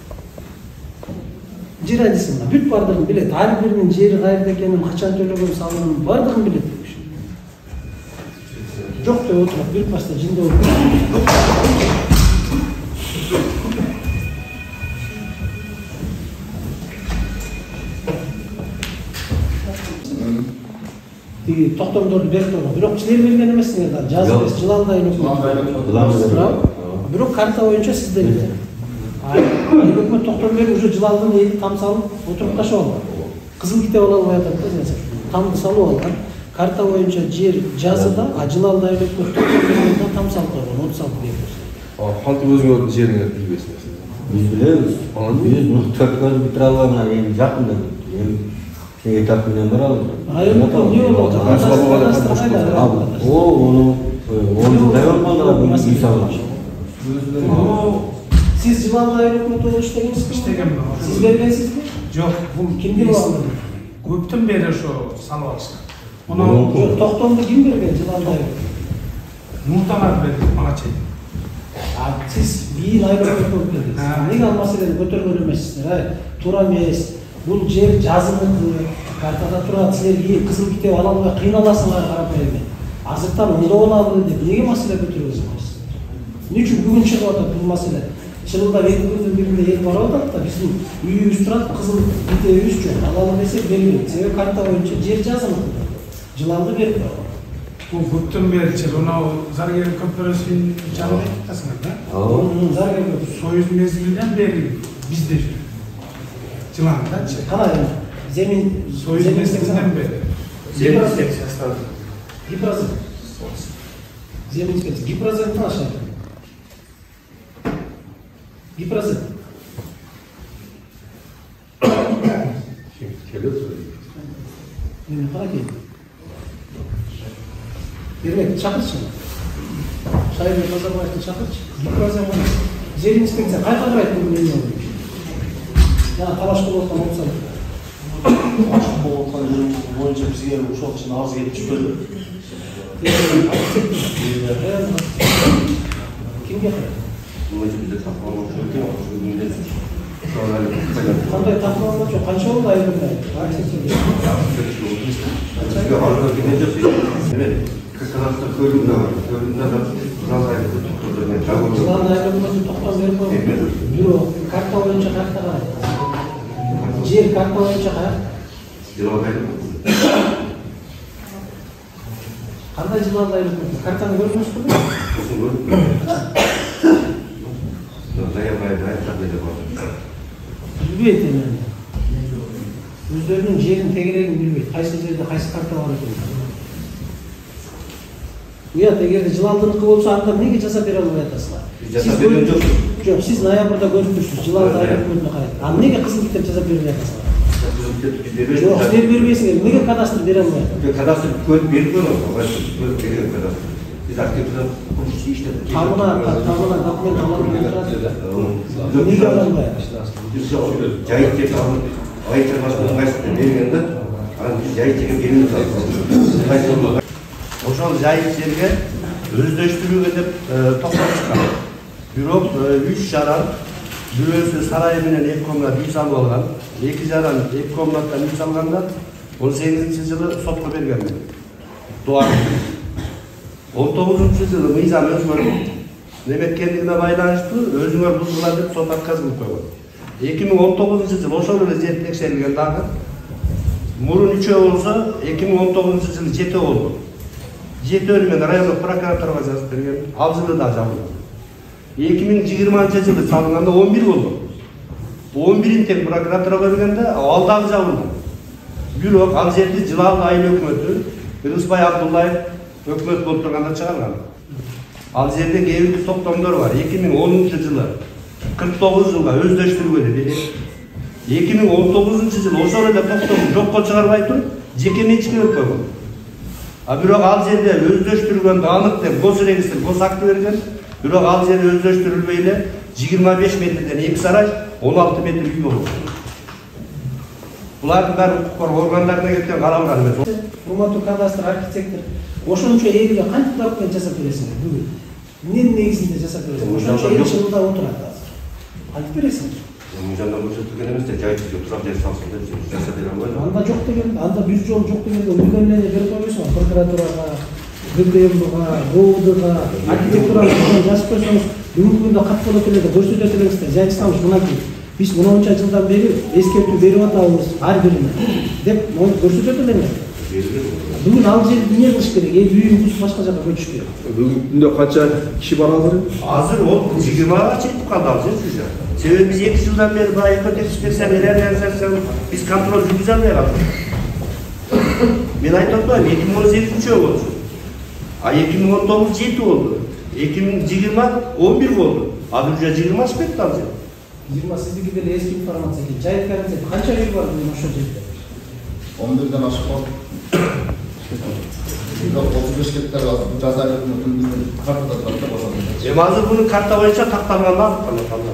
Жер айдысына бүт бардыгын билет. Ар биринин жери кайерде экенин, качан төлөгөн салыгынын бардыгын билет. Жок деп отуруп, бир паста жинде болуп. Токтомдорду берип турган. Бирок силер берген эмессиңер да, жазып жылалдай бирок карта боюнча сиздер берген. Өкмөт токтом берип уже жылалдын эли там салып отуруп ташап алган. Кызыл китеп ала албай атат да, тамды салып алган. Карта боюнча жер жазыда, а жылалдай өкмөт токтом бергенде там салып койгон, 36 гектар. Кантип өзүңөрдүн жериңерди билбейсиңер? Биз билебиз. Биз төрткөзүп бүтүрө албайбыз, эми жакында. Эми этап менен бара алабыз. Айыл эмне болот? Сиз жылалдай өкмөт болуп иштегенсизби? Иштегенмин. Сиз бергенсизби? Жок, бул Кимди алдырды? көптөн бери ошо салып алышкан. Токтомду ким берген жылалдай? Мурталар берди мага чейин. Сиз бийин айыл өкмөт болуп келдиңиз. Неге ал маселени көтөргөн эмессиздер? Туура эмес. Бул жер жазылды, картада турат, силер кызыл китеп ала албай кыйналасыңар карап берген. Азыртан оңдолобу деп неге маселе көтөрөсүңөр? Эмне үчүн бүгүн чыгып атат бул маселе? Жылда 2 күндүн биринде эл барып атат да, биздин үйүбүз турат, кызыл китебибиз жок. Алалы десек бербейт. Себеби карта боюнча жер жазылды. Жылалды берип койгон. Бул көптөн бери анау Заргер көпөрөсүнүн жанында айтасыңар да? Заргер Союз мезгилинен бери бизде жүр. Жыландачы. Кана земин Союз мезгилинен бери. Гипрозен. Земин спец. Гипрозен кана Гипрозен. Кана келди. Ермек, чакырчы. Шайбек Назарбаевди чакырчы. Гипрозен кана. Земин инспекция кайда карайт бул менен? Жана талашкы болуп аткан болсо. Талашкы болуп аткан жер боюнча бизге ошол үчүн арыз келип түшпөдү. Кимге карайт? Кандай тапкан болчу? Канча болду айылда? Бирок карта боюнча карта карайт. Жер карта боюнча карайт. Кандай жылалды айлыкмын? Картаны көрдүңүзбү? Билбейт эми. Өздөрүнүн жерин тегерегин билбейт. Кайсы жерде кайсы карта бар экенин. Уят, эгерде жылалдыныкы болсо анда эмнеге жаза бере албай атасыздар? Жаза берген жоксуз. Жок, сиз ноябрда көрүп турсуз, жылалды айлыкмын карайт. А эмнеге кызыл китеп жаза бербей атасыздар? Жок, силер бербейсиңер. Эмнеге кадастр бере албай атат? Кадастр көрүп берип койгон. Берген кадастр. Биз активден курчу иштеп. Тамына документ алып турат. Эмнеге ала албай атат? Жайыт деп алып, айча башкы кайсы бергенде, анан биз жайыт деген берип атабыз. Ошол жайыт жерге өздөштүрүүгө деп токтоп чыккан. Бирок 3 жаран бирөөсү сарай менен 2 комнат үй салып алган. 2 жаран 2 комнаттан үй салганда 18-жылы сотко берген. Дуар. 19-жылы мыйзам өзгөрүп, неметкендигине байланыштуу өзүңөр бузгула деп сот отказ кылып койгон. 2019-жылы ошол эле жер текшерилген дагы. Мурун 3 болсо 2019-жылы 7 болду. 7 мен райондук прокуратурага жазып берген, ал жылы да жабылган. 2020-жылы салынганда 11 болду. 11-ин тең прокуратурага бергенде ал дагы жабылган. Бирок ал жерди Жылалды айыл өкмөтү Ырысбай Абдуллаев өкмөт болуп турганда чыгарган. Ал жерде кээ бир токтомдор бар. 2010-жылы 49 жылга өздөштүрүүгө деп 2019-жылы ошол эле токтомду жокко чыгарбай туруп жеке менчикке берип койгон. А бирок ал жерде өздөштүргөндө анык деп гос регистр, гос акты берген. Бирок ал жер өздөштүрүлбөй эле 25 метрден 2 сарай, 16 метр үй болот. Булардын баары укук органдарына кеткен каралган эмес. Урматтуу кадастр архитектор, ошончо элге кантип документ жасап бересиңер бүгүн? Эмненин негизинде жасап бересиңер? Ошончо эл жылда отурат азыр. Кантип бересиңер? Мыйжандан көрсөтүлген эмес да, жайыт турак жер салсын деп жасап бере албайбы? Анда жок деген, анда бир жол жок дегенде үлгөнүнө берип койбойсуңар прокуратурага, ГТМга, ГОУДга, архитектураны жазып койсоңуз, бүгүнкү күндө кат болот эле деп көрсөтөт элеңиздер. Жайчтамыз мынакей. Биз мынанча жылдан бери эскертүү берип атабыз ар бирине деп көрсөтөт элеңиздер. Бүгүн ал жерди эмне кылыш керек? Эл үйүн бузуп башка жака көчүш керек. Бүгүнкү күндө канча киши бар азыр? Азыр ол 20-га чейин калды ал жер уже. Себеби биз 2 жылдан бeri байкы текшерсем, реализациясын биз контроль жүргүзө албай калдык. Мен айтып атпаймынбы, 2018 болчу. А 2019 7 болду. 2020 11 болду. Азыр уже 20 ашып кетти ал жер. 20 сиздики деле эски информация экен. Жайыт комитети канча үй бар бүгүн ошол жерде? 11ден ашып калды. 35 гектар жаза өкмөтүнүн биздин картада турат да ошол. Эми азыр буну карта боюнча такталган кана.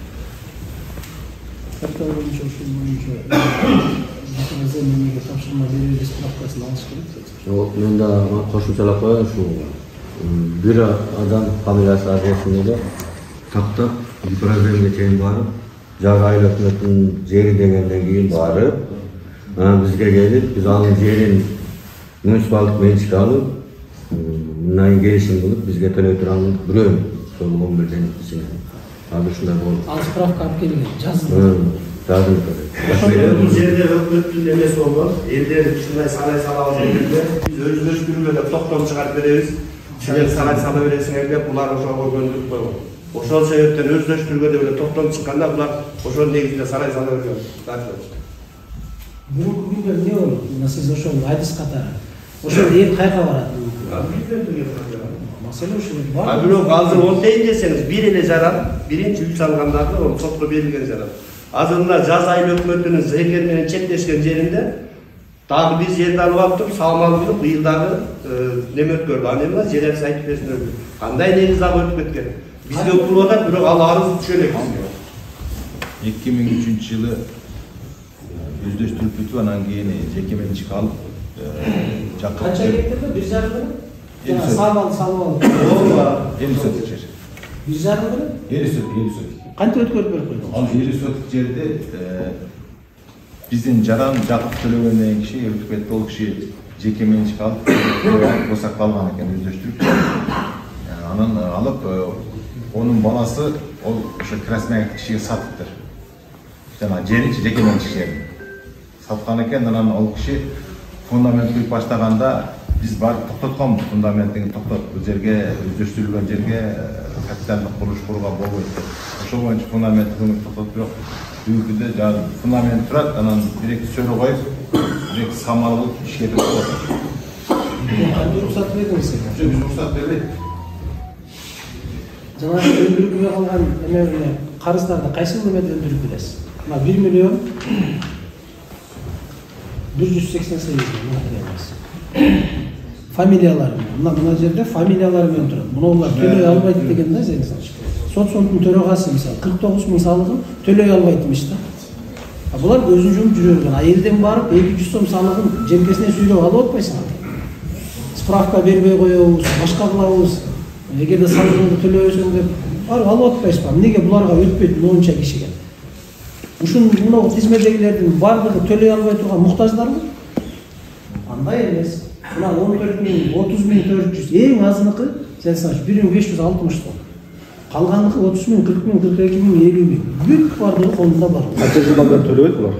Карта боюнча ушул боюнча эмнеге тапшырма беребиз справкасын алыш керек. Мен да кошумчалап коеюн, ушу бир адам фамилиясы аркылуу эле тактап ипподромге чейин барып, Жар айыл өкмөтүнүн жери дегенден кийин барып, бизге келип, биз анын жерин муниципалдык менчикке алып, мындан келишим кылып, бизге төлөй турган бирөө сол 11ден ичинен. Азыр ушундай болду. Ал справка алып келген, жаздым. Жаздым. Бул жерде өкмөттүн эмеси болгон, элдер ушундай сарай сала бергенде биз өздөштүрүүгө деп токтом чыгарып беребиз. Силер сарай сала бересиңер деп булар ошого көндүрүп койгон. Ошол себептен өздөштүрүүгө деп эле токтом чыкканда булар ошол негизинде сарай сала берген. Бүгүнкү күндө эмне болот? Мына сиз ошол айдыс катары. Ошол эл кайга барат? Маселе ушул бар. А бирок азыр онтейин десеңиз, бир эле жаран, биринчи үй салгандагы ол сотко берилген жаран. Азыр мына Жаз айыл өкмөтүнүн Зекер менен чектешкен жеринде дагы бир жерди алып алып, салмал кылып, быйылдагы неме өткөрдү. Аны эмне жер элчиси айтып берсин. Кандай негиз дагы өтүп кеткен. Бизге өкүлүп атат, бирок ал арыз түшө элек. 2003-жылы өздөштүрүп бүтүп, анан кийин жеке менчик алып, канча гектарда? 1,5 салып 50 соток жер. 1,5 50 соток. Кантип өткөрүп берип койдуңуз? Ал 50 соток жерди биздин жаран Жакып төлөгөн деген киши өтүп кетти. Ол киши жеке менчик алып, босак калган экен өздөштүрүп. Анан алып, онун баласы ол ошо Краснояр кишиге сатыптыр. Жана жеринчи жеке менчик жерин саткан экен. Анан ал киши фундамент куюп баштаганда биз барып токтотконбуз, фундаментин токтоп, бул жерге өздөштүрүлгөн жерге капиталдык курулуш курууга болбойт деп. Ошол боюнча фундаментин токтоп, бирок бүгүнкүдө жаңы фундамент турат, анан бир-эки сөрө коюп, бир-эки самал кылып ишке кирип болот. Кантип уруксат бердиңиз? Жок, биз уруксат бербейт. Жанагы өндүрүлбөй калган эмене карыздарды кайсы эмеде өндүрүп бересиз? Мына 1 миллион 188 миң материалыбыз. Фамилиялары. Мына жерде фамилиялары менен турат. Мунулар төлөй албайт деген да Зейнсач. Сот соттун төрагасы мисалы 49 миң салыгын төлөй албайт имиш да. Булар көзүн жумуп жүрө берген. Элден барып 200 сом салыгын жемкесине сүйрөп алып атпайсыңар. Справка бербей коебуз, башка кылабыз. Эгерде салыгыңды төлөбөсөң деп барып алып атпайсызбы? Эмнеге буларга өтпөйт мынча кишиге? Мына хизметтегилердин бардыгы төлөй албай турган муктаждарбы? Андай эмес. Мына 14 миң, 30 миң 400 эң азыныкы Зейнсач 1560 сом. Калганыкы 30 миң, 40 миң, 42 миң, 50 миң. Бүт бардыгы колунда бар. Канча жылдан бери төлөбөйт булар?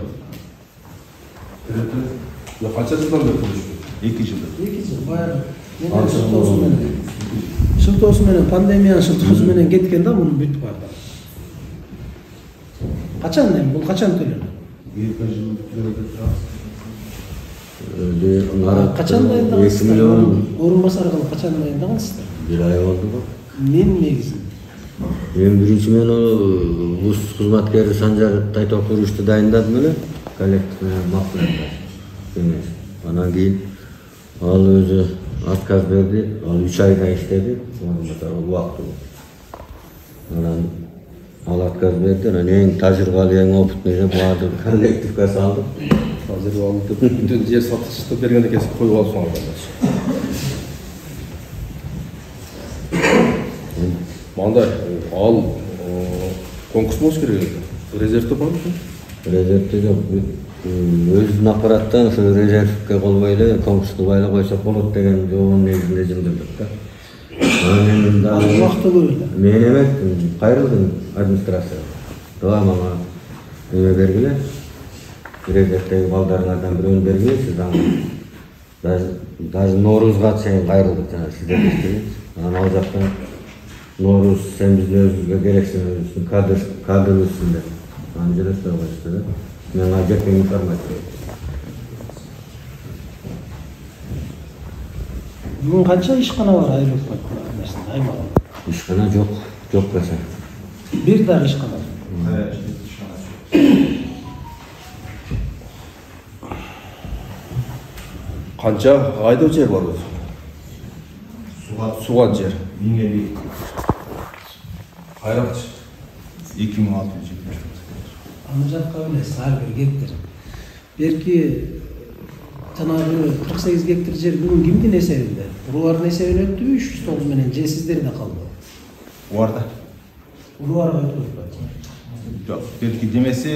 Канча жылдан бери төлөшпөйт? 2 жыл. 2 жыл. Баягы шылтоосу менен пандемиянын шылтоосу менен кеткен да мунун бүт бар да. Качан эми бул качан төлөнөт? 2 жыл төлөдү. Качан дайындагансыздар? Орун басары кылып качан дайындагансыздар? 1 ай болду го. Эмненин негизинде? Мен биринчи мен ВУЗ кызматкери Санжар Тайтокуровичти дайындадым эле, коллектив менен мактанды. Анан кийин ал өзү отказ берди, ал 3 айда иштеди, убакыты. Анан ал отказ берди, анан эң тажрыйбалуу, эң опытный деп баардык коллективге салдым. Тажрыйбалуу деп бүтүн жер сатышты берген экенсиз, коюп алсаңар. Мындай, ал конкурс болуш керек эле. Резервде барбы? Резервде жок. Өзүнүн аппараттан ошо резервге колбой эле конкурс кылбай эле койсок болот деген жообун негизинде жымдырдык да. Убактылуу эле. Мен эмес, кайрылдым администрацияга. Доо мага эме бергиле. Резервдеги балдарыңардан бирөөнү бергиле, сиз даже Ноорузга чейин кайрылдык жана сиздер иштейсиз. Анан ал жактан Норуз сен бизде өзүбүзгө керексиң, кадрыбызсың деп. Анан жүрөсүз койчу да. Мен жеке информация. Бүгүн канча ишкана бар аэропорт аймагында? Ишкана жок десем. Бир дагы ишкана. Канча айдоо жер бар өзү? Суга жер. 1050. Кайракчы? 2670. Аны жакка билесиз, ар бир гектар. Берки жанагы 48 гектар жер бүгүн кимдин эсебинде? Уруардын эсебине өттүбү 309 менен же сиздерде калды? Уарда. Уруарга өтпөйт. Жок, берки демеси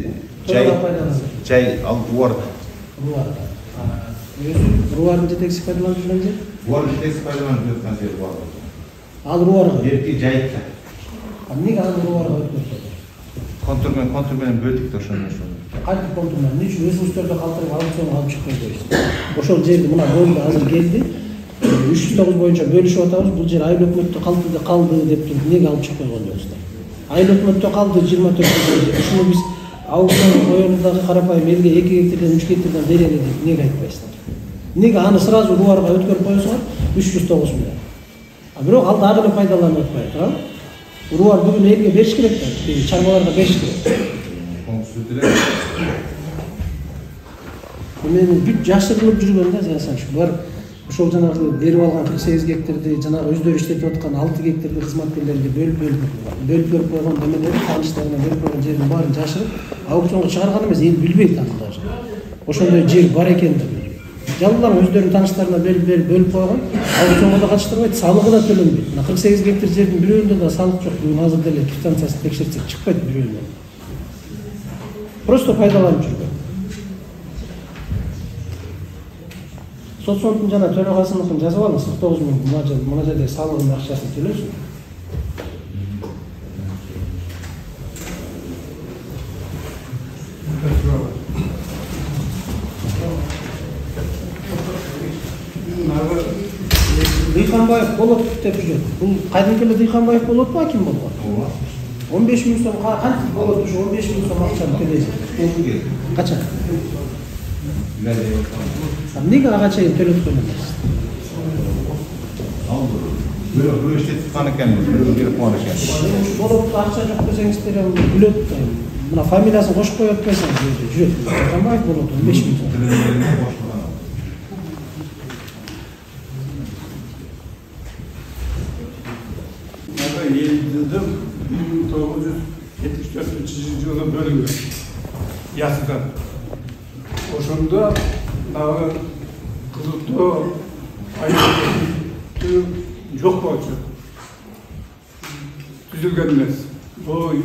жай ал уарда. Уруарда. Өзү уруардын жетекчиси пайдаланып жүргөн жер? Уар жетекчиси пайдаланып жүргөн жер бар. Ал уруарга. Берки жайыкта. Эмнеге аны уруарга өтпөйт? Контур менен бөлдүк да ошону. Кантип контур менен? Эмне үчүн өзүңүздөрдө калтырып аукционго алып чыкпай коюшсуз? Ошол жерди мына бөлдү азыр келди. 309 боюнча бөлүшүп атабыз. Бул жер айыл өкмөттө калды деп туруп эмнеге алып чыкпай койдуңуздар? Айыл өкмөттө калды 24 жер. Ушуну биз аукционго коелу дагы карапайым элге 2 гектардан 3 гектардан берели деп эмнеге айтпайсыздар? Эмнеге аны сразу уруарга өткөрүп коесуңар 309 менен. Бирок ал дагы эле пайдаланып атпайт, а? Уруар бүгүн элге бериш керек да, чарбаларга бериш керек. Мен бүт жашырылып жүргөн да Зейнсач. Булар ошол жанагы берип алган 48 гектарды жанагы өздөрү иштетип аткан 6 гектарды кызматкерлерге бөлүп берип койгон демелери, таныштарына берип койгон жердин баарын жашырып, аукционго чыгарган эмес, эл билбейт аны даже. Ошондой жер бар экенин билбейт. Жалгылар өздөрүнүн таныштарына бөлүп койгон, аукционго да катыштырбайт, салыгы да төлөнбөйт. Мына 48 гектар жердин бирөөндө да салык жок. Бүгүн азыр деле квитанциясын текшерсек чыкпайт бирөөнөн. Просто пайдаланып жүргөн. Сот соттун жана төрагасыныкын жазып алыңыз, 49 миң мына жерде салыгын акчасын төлөсүн. Дыйханбаев болот деп жүрөт. Бул кайдымкы эле Дыйханбаев болотпу, аким болгон? 15 миң сом кантип болот ушу 15 миң сом акчаны төлөйсүз? Качан? Эмнеге ага чейин төлөткөн эмес? Бирөө иштетип кан экен, бирөө берип койгон экен. Болот акча жок десеңиздер эми билет. Мына фамилиясын кошуп коюп атпайсыңыз, жүрөт. Дыйханбаев болот 15 миң сом. Елдім 1974 жылы бөлінген ясыдан. Ошонда нағы кызықты айты жоқ болчу. Түзілген емес. Бұл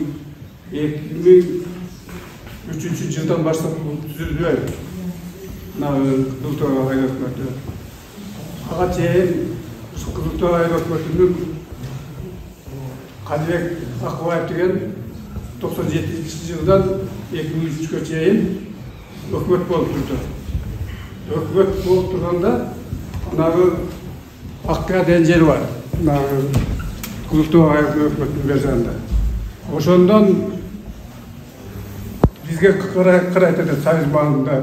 2003 жылдан баштап түзілген. Нағы кызықты айты өкмөтү. Ага чейин кызықты айты өкмөтүнүн Қадыбек Ақбаев деген 97 жылдан 2003-ке чейин өкмөт болып тұрды. Өкмөт болып тұрғанда анағы Аққа деген жер бар. Құлықтау өкмөттің бер жағында. Ошондан бизге қарайтады Союз маңында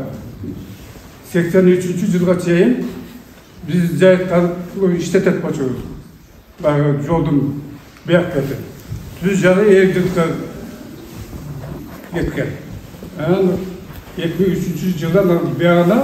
83 жылға чейин биз жайыттан иштетет болчубуз. Жолдың бияқ кетті. Түз жағы егділікке кеткен. 2003 жылдан бияғына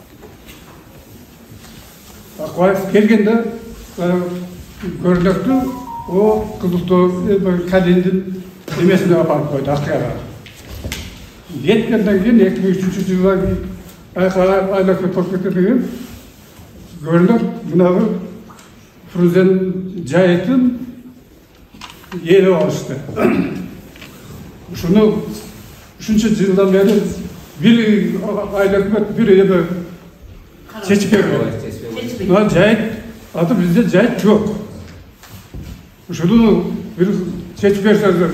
Ақбаев келгенде көрінекті о Қызылтау кәдендің немесіне апарып қойды Аққияға. Жеткенден кейін 2003 жылдан айлақпен топ кеткен көрінек мұнағы Фрунзен жайытын ели алышты. Ушуну 3 жылдан бери бир айла өкмөт бир эбе чечип берди. Мына жайыт аты бизде жайыт жок. Ушуну бир чечип берсеңиздер.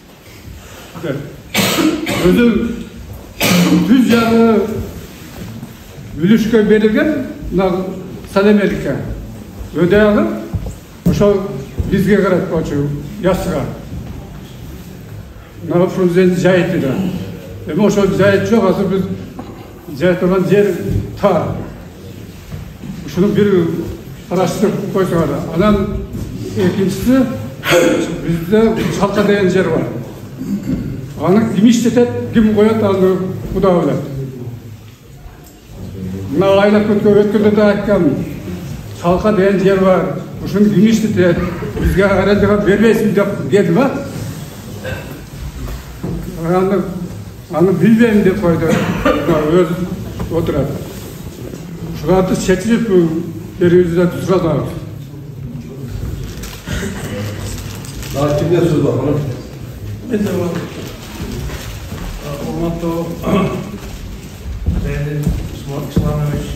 Өзү түз жагы үлүшкө берилген мына Салемеликке. Өдөгү ошо бизге карайт болчу. Ясыға. Мына Фрунзен жайыты да. Эми ошо жайыт жок, азыр биз жайыттаган жер тар. Ушуну бир караштырып койсоңор. Анан экинчиси бизде Шалка деген жер бар. Аны ким иштетет, ким коет, аны Куда билет. Мына айлап өткөндө да айткам, Шалка деген жер бар. Ушуну ким иштетет? Бизге арендаға бербейсің деп деді ма? Аны білбеймін деп қойды. Өз отырады. Шуларды шешіліп беруімізден сұрады. Kimden söz var hanım? Ben de var. Olmadı Zeynep İslanoviç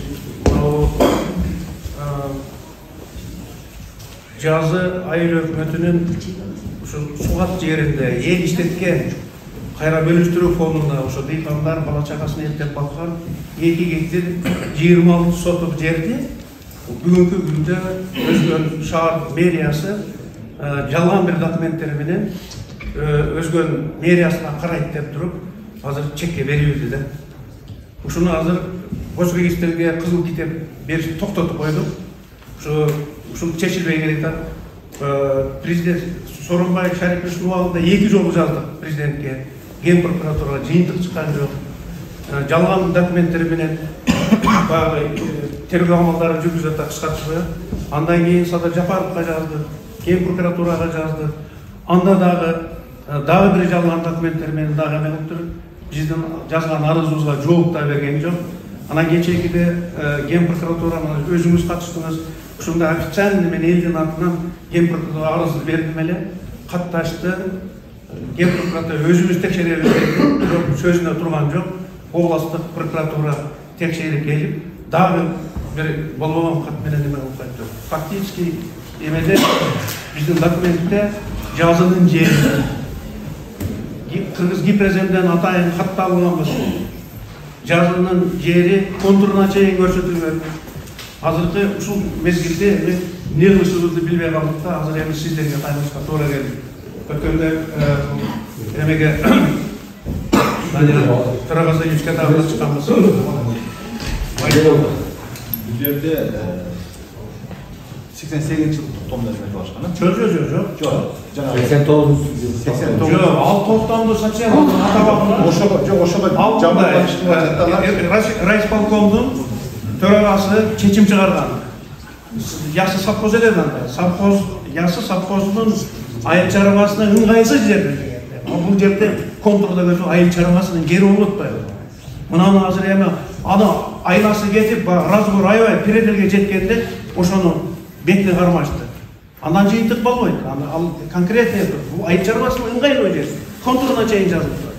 Жазы айыл өкмөтүнүн ушул Сугат жеринде эл иштеткен кайра бөлүштүрүү фондунда ошо дыйкандар бала чакасын эптеп баккан 2 гектар 26 соток жерди бүгүнкү күндө Өзгөн шаар мэриясы жалган бир документтер менен Өзгөн мэриясына карайт деп туруп азыр чекке берилди да. Ушуну азыр Бошкиристерге кызыл китеп берип токтотуп койдук. Ушул чечилбей келатат. Президент Сооронбай Шариповичтин убагында 2 жолу жаздык президентке. Ген прокуратурага жыйынтык чыккан жок. Жалган документтер менен тергөө амалдарын жүргүзүп атат, кыскартып коет. Андан кийин Садыр Жапаровго жазды, Ген прокуратурага жазды. Анда дагы бир жалган документтер менен дагы эме кылып туруп, биздин жазган арызыбызга жооп да берген жок. Анан кечээкиде Ген прокуратурага өзүңүз катыштыңыз. Ушунда официальный мен элдин атынан Ген прокуратура арызды бердим эле, катташты. Ген прокуратура өзүбүз текшеребиз деди, бирок сөзүнө турган жок. Областтык прокуратура текшерип келип, дагы бир болбогон кат менен эме кылып кайтты. Фактически эмеде биздин документте жазынын жери Кыргыз Гипроземден атайын катталганбыз. Жазынын жери контуруна чейин көрсөтүлгөн. Азыркы ушул мезгилде не кылышыбызды билбей калдык да, азыр эми сиздерге кайрылышка туура келди. Өткөндө эмеге төрага союзга дагы чыкканбыз. Бул жерде 88 жыл токтомдо эметип алышкан. Жок. 89. Жок, ал токтомду сочиялык атабагында. Ошого Райисполкомдун төрагасы чечим чыгарган. Ясы совхоз эле анда. Совхоз, ясы совхоздун айыл чарбасына ыңгайсыз жер берген. Бул жерде контурда көзү айыл чарбасынын жери болуп атпайбы. Мынаны азыр эми аны айласы кетип, разбор аябай переделге жеткенде ошону бетине кармашты. Андан жыйынтык болбойт. Ал конкретный бул айыл чарбасынын ыңгайлуу жери. Контурuna чейин жазылды.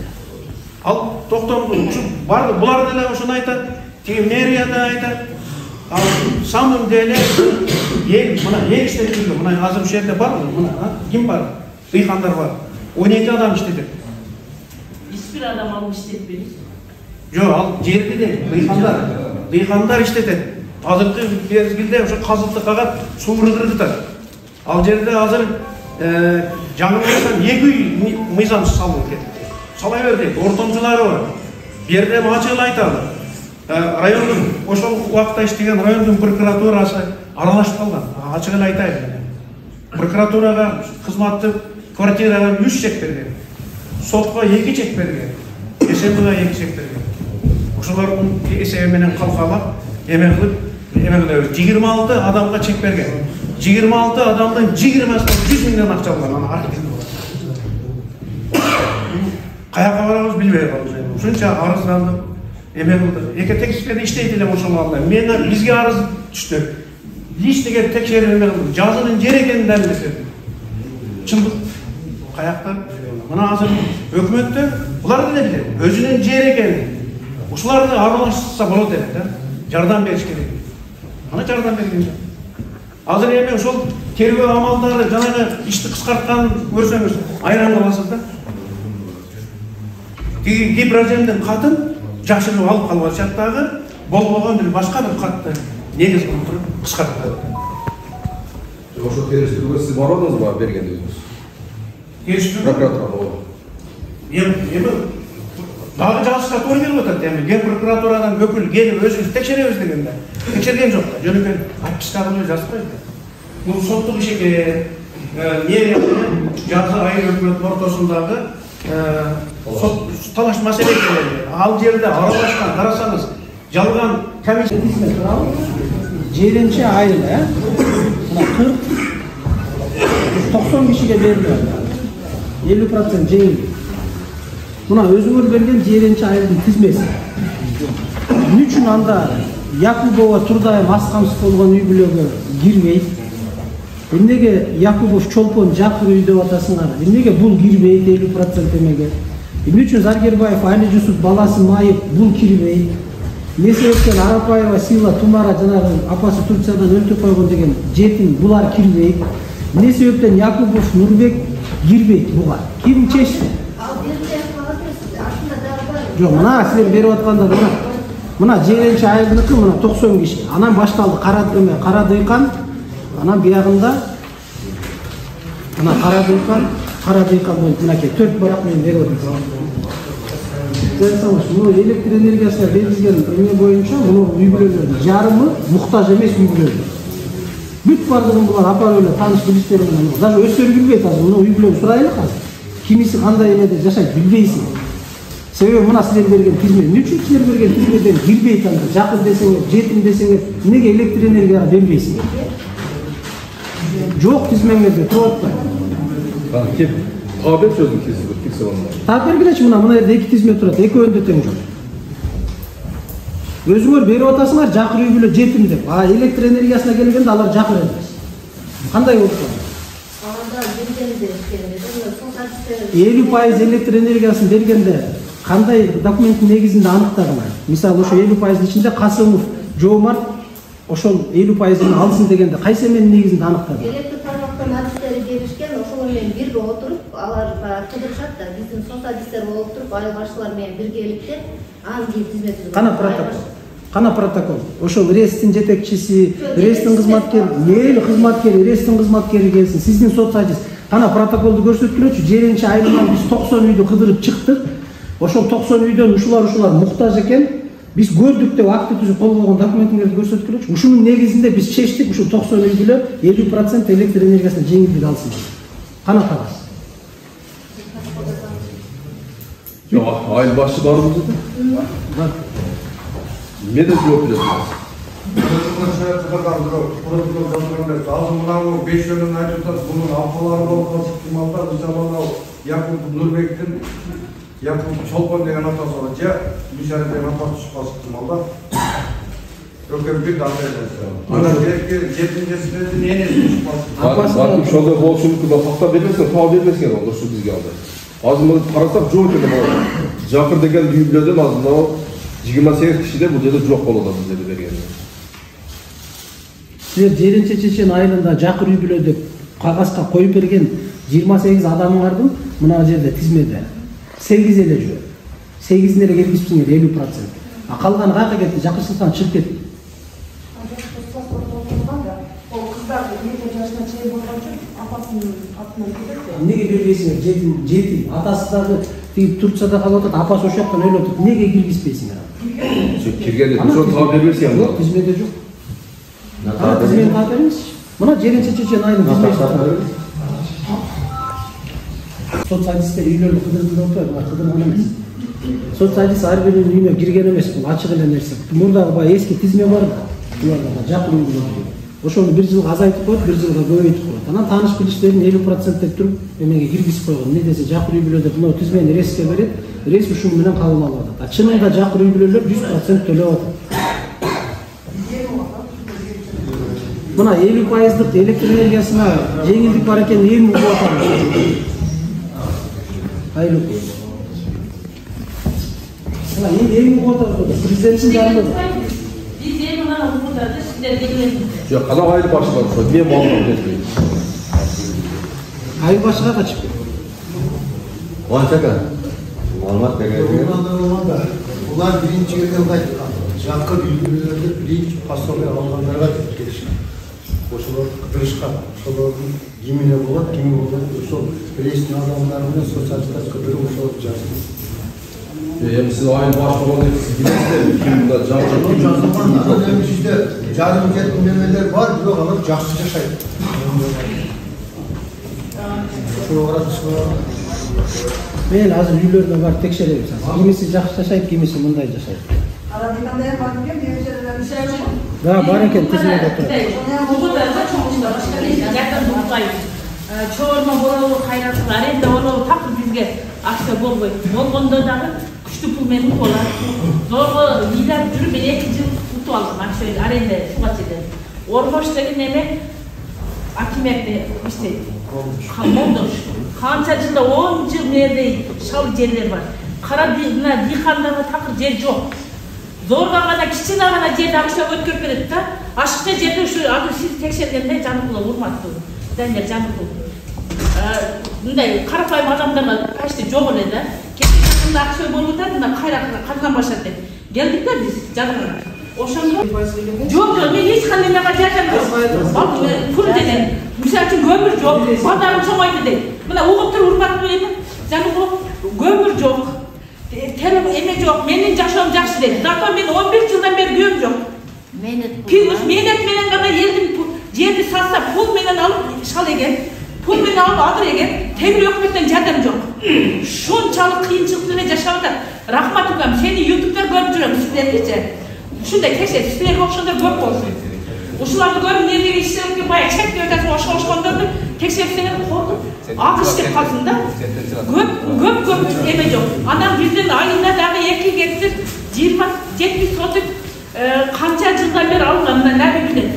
Ал токтомду барды, булар деле ошону айтат, тиги мэрия да айтат. Ал самым деле мына иштеп жүргөн, мына азыр ушул жерде барбы? Мына ким бар? Дыйкандар бар. 12 адам иштетет. Hiçbir adam alıp işletmedi. Жок, ал жерди де дыйкандар иштетет. Азыркы мезгилде ошо казылтты кагат, сууну кыргытат. Ал жерде азыр жаңылышан 2 үй мыйзам салынып кетти. Сала берди, ортомчулары бар. Бу жерде ачык айталы. Райондун ошол убакта иштеген райондун прокуратурасы аралашып калган. Ачык эле айтайын. Прокуратурага кызматтык квартирага 3 чек берген. Сотко 2 чек берген. СМГга 2 чек берген. Ошолордун эсеби менен калкалап эме кылып 26 адамга чек берген. 26 адамдын 20-сынан 100 миллион акча алган. Аны архивде бар. Каяка барабыз билбей калдык. Ушунча арыздандык. Эме кылдык. Эки текшерүүдө иштейт элем ошол алда. Мен бизге арыз түштү. Личныйге текшерип эме кылдым. Жазынын жер экенин далилдеп. Чындык каякта? Мына азыр өкмөттө булар деле билет. Өзүнүн жер экенин. Ушуларды аралашса болот эле да. Жардам бериш керек. Ана жардам берген жок. Азыр эми ошол тергөө амалдары жанагы ишти кыскартканын көрсөңүз айран каласыз да. Тиги Гибразендин катын жашырып алып калышат дагы, болбогон бир башка бир катты негиз кылып туруп кыскартты. Ошо териштирүүгө сиз барбадыңызбы бергенде өзүңүз? Териштирүү прокуратурага. Эми дагы жазышка туура келип атат. Эми Ген прокуратурадан өкүл келип өзүбүз текшеребиз дегенде. Текшерген жок да. Жөнөкөй отписка кылып жазбайт. Бул соттук иш экен. Мэрия менен жазы айыл өкмөттүн ортосундагы талаш маселе экен. Ал жерде аралашкан карасаңыз, жалган комиссия туралы Жеринчи айыл, мына 40-90 кишиге берилет. 50% жеңил. Мына өзүңөр берген жеринчи айылдын тизмеси. Эмне үчүн анда Якубова Турдаев аскамсыз болгон үй бүлөгө кирбейт? Эмнеге Якубов Чолпон Жакыр үй деп атасыңар? Эмнеге бул кирбейт 50% эмеге? Эмне үчүн Заргербаев Али Жусуп баласы Майып бул кирбейт? Эмне себептен Арапаева Сила Тумара жанагы апасы Турциядан өлтүрүп койгон деген жетим булар кирбейт? Эмне себептен Якубов Нурбек кирбейт буга? Ким чечти? Жок, мына силер берип аткандар мына жеринчи айылдыкы мына 90 киши. Анан башталды кара дыйкан, анан биягында мына кара дыйкан болуп мынакей 4 барак менен берип атат. Көрсөңүз, муну электр энергиясына берилген эме боюнча муну үй бүлөлөрдүн жарымы муктаж эмес үй бүлөлөр. Бүт бардыгын булар апарып эле тааныш билиштери менен, даже өздөрү билбейт азыр. Муну үй бүлөгө сурайлы азыр. Кимиси кандай эмеде жашайт билбейсиң. Себеби мына силер берген тизме, эмне үчүн силер берген тизмеден кирбейт анда? Жакын десеңер, жетим десеңер, эмнеге электр энергияга бербейсиңер? Жок тизмеңерде туруп атпайбы? Кеп табет сөзүн кесип болгон. Таап бергилечи мына жерде 2 тизме турат, экөөндө тең жок. Өзүңөр берип атасыңар Жакыр үй бүлө жетим деп. Электр энергиясына келгенде алар Жакыр эмес. Кандай болуп калды? 50% электр энергиясын бергенде кандай документтин негизинде аныктадыңар? Мисалы ошо 50% ичинде Касымов Жоомарт ошол 50%-ын алсын дегенде кайсы эменин негизинде аныктады? Электр тармактан адистери келишкен, ошол менен бирге отуруп, алар кыдырышат да, биздин социалисттер болуп туруп, айыл башчылар менен биргеликте анын тизмесин. Кана протокол. Кана протокол. Ошол РЭСтин жетекчиси, РЭСтин кызматкери, эл кызматкери, РЭСтин кызматкери келсин. Сиздин соцсайдиңиз кана протоколду көрсөткүлөчү. Жеринчи айынан биз 90 үйдү кыдырып чыктык. Ошол 90 үйдөн ушулар муктаж экен. Биз көрдүк деп акты түзүп кол койгон документиңерди көрсөткүлөчү. Ушунун негизинде биз чечтик, ушу 90 үй бүлө 50% электр энергиясына жеңилдик алсын. Кана кагаз. Жок, айыл башчы барбы dedi? Бар. Эмне деп жооп бересиз? Азыр 5 жөнүн айтып атат, бунун алкалары болгон ыктымалдар, мисалы Якуп Нурбектин Якуп Чолпон деген атасы бар, же Мишара деген атасы чыкпасы ыктымалдар. Өкөр бир дагы ана берки 7-жесинде энеси чыкпасы. Батып ошондой болушу мүмкүн, тактап бербесең, тоо бербесең ошо бизге алды. Азыр мына карасак жок экен бала. Жакыр деген үй бүлөдөн азыр мына 28 кишиде бул жерде жок болот бизге бергенде. Силер жерин чечечен айылында Жакыр үй бүлө деп кагазга коюп берген 28 адамыңардын мына жерде тизмеде 8 эле жүрөт. 8-ине эле киргизипсиңер 50%. А калганы каяка кетти? Жакырсыздан чыгып кетти. Ол кыздар 2 жашына чейин болгон үчүн апасынын атынан кетет. Неге бербейсиңер? Жетим. Атасы дагы тиги Турцияда калып атат, апасы ошол жактан өлүп атат. Неге киргизбейсиңер? Киргенде ошо тоо бербесең. Жок, тизмеде жок. Тизмени каа бериңиз. Мына жерин чечечен айылын тизмеси. Соцсайдистер үйлөрдү кыдырдырып атпайбы? Кыдырган эмес. Соцсайдист ар биринин үйүнө кирген эмес, бул ачык эле нерсе. Мурдагы баягы эски тизме бар да. Буларда Жакыр үй бүлө. Ошону 1 жылга азайтып коюп, 1 жылга көбөйтүп коюп. Анан тааныш билиштерин 50% деп туруп, эмеге киргизип койгон. Эмне десе Жакыр үй бүлө деп мына тизмени РЭСке берет, РЭС ушун менен кабыл алып атат. А чынында Жакыр үй бүлөлөр 100% төлөп атат. Мына 50%дык электр энергиясына жеңилдик бар экен, эми угуп атат. Айыл. Мына эми угуп атат. Президенттин жанында. Жок, кана айыл башчылар ошо эмне маалымат бербейт. Айыл башчыга качып. Ончака. Маалымат берген. Булар биринчи келгенде айткан. Жакыр үй бүлөлөрдү биринчи пособие алгандарга деп келишкен. Ошолорду кыдырышкан. Ошолордун кимине болот, ким болот, ошол РЭСтин адамдары менен социалисттер көбүрөөк ошол жазды. Эми сиз айыл баш болгондо сиз билесиздерби, ким мында жакшы ким жазылган. Эми бизде жарым жетим немелер бар, бирок алар жакшы жашайт. Ошого Мен азыр үйлөрүнө барып текшеребиз. Кимиси жакшы жашайт, кимиси мындай жашайт. Кандай бар экен, мебелерден мисалы. Да, бар экен, тизмеде турат. Чорма болобу, кайраткы аренда болобу, такыр бизге акча болбойт. Болгондо дагы күчтүү пул менен утуп алат. Зорго ыйлап жүрүп мен 2 жыл утуп алдым акча аренда суга чейин. Ормош деген эме акимиятте иштейт. Молдош. Канча жылда 10 жыл мерде шал жерлер бар. Кара мына дыйкандарга такыр жер жок. Зорга гана кичине гана жерди акча өткөрүп берет да. Ашыкча жерде ушу азыр сиз текшергенде Жаныкулов урматтуу. Данияр Жаныкулов. Мындай карапайым адамдарга почти жок эле да. Кечинде акча болуп атат, мына кайра казган башат деп. Келдик да биз жадыгына. Ошондо жок, мен эч кандай мага жардам жок. Пул деген. Мисалы үчүн көмүр жок, базарым чоңойду дейт. Мына угуп туруп урматтуу эми Жаныкулов көмүр жок. Эме жок, менин жашоом жакшы дейт. Зато мен 11 жылдан бери күйөөм жок. Менет менен гана элдин жерди сатса, пул менен алып шал эген, пул менен алып адыр эген, темир өкмөттөн жардам жок. Ушунчалык кыйынчылык менен жашап атат. Рахмат угам, сени ютубта көрүп жүрөм сиздердичи. Ушундай кеше силерге окшондор көп болсун. Ушуларды көрүп эмнеге иштеп баягы чек деп атасың, ошкондорду текшерсеңер коркуп, акыш деп калсын да. Көп эме жок. Анан биздин айында дагы 2 гектар 20-70 соток канча жылдан бери алган наби билет.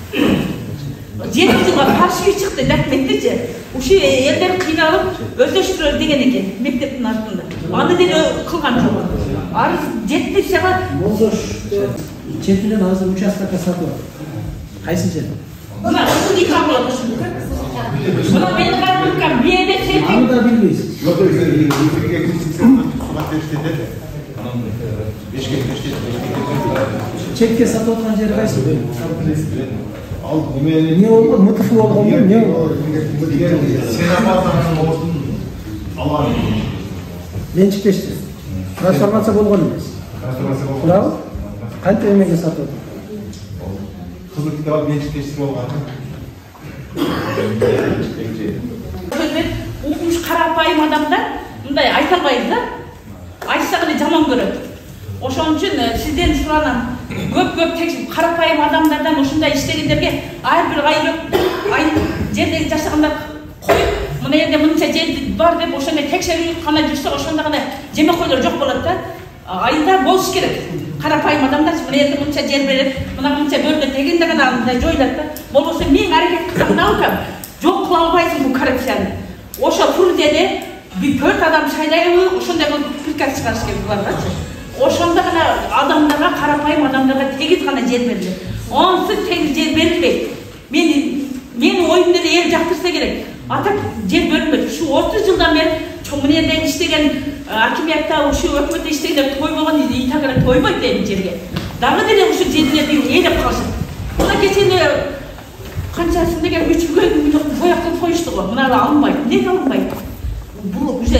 7 жылга парши чыкты документичи. Уши элдер кыйналып өздөштүрөбүз деген экен мектептин артында. Аны деле кылган жок. Арыз жетпесега Молдош четинен азыр участокко сатып алат. Кайсы жер? Мына ушул икан болот ушул. Мына менин кармыкам бийде сен. Аны да билбейсиз. Жок, эки чекке сатып аткан жер кайсы? Ал эмне Не болгон? МТФ болгонбу? Не болгон? Сенапатанын ордун алган. Менчиктешти. Трансформация болгон эмес. Туурабы? Кантип эмеге сатып аткан? Кызматты алып менчиктештирип алган. Укмуш карапайым адамдар мындай айта албайбыз да. Айтсак эле жаман көрөт. Ошон үчүн сизден суранам. Көп текширип карапайым адамдардан ушундай иштегендерге ар бир жердеги жашагандар коюп, мына жерде мынча жер бар деп ошондой текшерип гана жүрсө ошондо гана жемекөйлөр жок болот да. Айында болуш керек. Карапайым адамдар мына жерде мынча жер берет, мына мынча бөлгөт дегенде гана мындай жоюлат да. Болбосо мен аракет кылсам мына айтам. Жок кыла албайсың бул коррупцияны. Ошо Фурдеде bir 4 adam şaydayı ошондой приказ чыгарыш керек буларгачы. Ошондо гана адамдарга, карапайым адамдарга тегиз гана жер берилет. Онсуз тегиз жер берилбейт. Менин оюмда эле эл жактырса керек. Атак жер бөлүнбөйт. Ушу 30 жылдан бери мына жерде иштеген акимиятта ушу өкмөттө иштегендер тойбогон итагара тойбойт дейм жерге. Дагы деле ушу жерлерди ээлеп калышат. Мына кечене канчасы деген 3 миллион бояктан коюшту го. Мына алынбайт. Эмнеге алынбайт? Бул үзөт.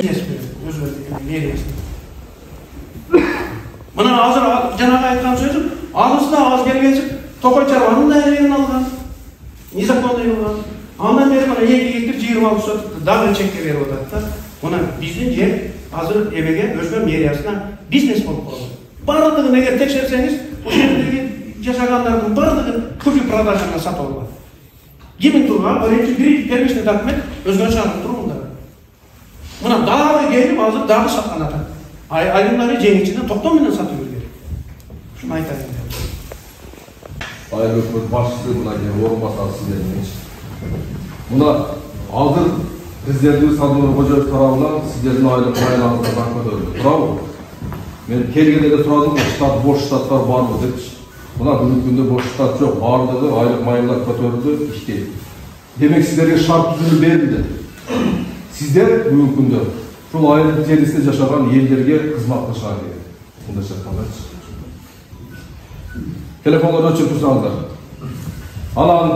Мына азыр жанагы айткан сөзүм, алысына аз келгенче Токой чарбанын да жерин алган. Незаконный алган. Андан бери мына 2 гектар 26 соток дагы чекке берип атат да. Мына биздин жер азыр эмеге өзгөн мэриясына бизнес болуп калган. Бардыгын эгер текшерсеңиз, ошол жердеги жашагандардын бардыгы купли-продажага сатып алган. Кимин турган биринчи первичный документ өзгөн шаардын тургундар. Мына дагы келип азыр дагы саткан атат. Айымдары жеңичинен токтом менен сатып берген. Шуну айтайын деп. Айыл өкмөт башчысы мына орун басары сиздердин. Мына азыр президентибиз Садыр Кожоев тарабынан сиздердин айлык майыларыңызга так көтөрүлдү. Туурабы? Мен келгенде эле турадым, штат бош штаттар барбы депчи. Мына бүгүнкү күндө бош штат жок, баардыгы айлык майылар көтөрүлдү, иштейт. Демек сиздерге шарт түзүлүп берилди. Сиздер бүгүнкү күндө ушул айыл жерисинде жашаган элдерге кызмат кылышыңар керек. Мындайча айткандачы. Телефондорду өчүрүп турсаңыздар. Анан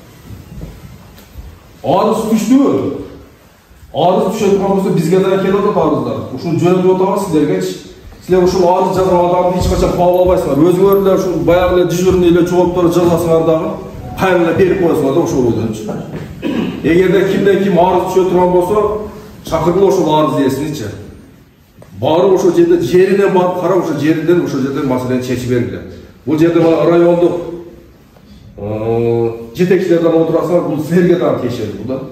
арыз түштүбү? Арыз түшө турган болсо бизге да келип атат арыздар. Ушуну жөнөтүп атабыз силергечи. Силер ушул арыз жазган адамды эч качан кабыл албайсыңар. Өзүңөр эле ушул баягы эле дежурный эле жооптор жазасыңар дагы, кайра берип коесуңар да ошол бойдончу. Эгерде кимден ким арыз түшө турган болсо, чакыргыла ошол арыз ээсиничи. Барып ошол жерде жерине барып карап, ошол жерден ошол жерде маселени чечип бергиле. Бул жерде райондук жетекчилерден отурасыңар, бул силерге дагы тиешелүү да.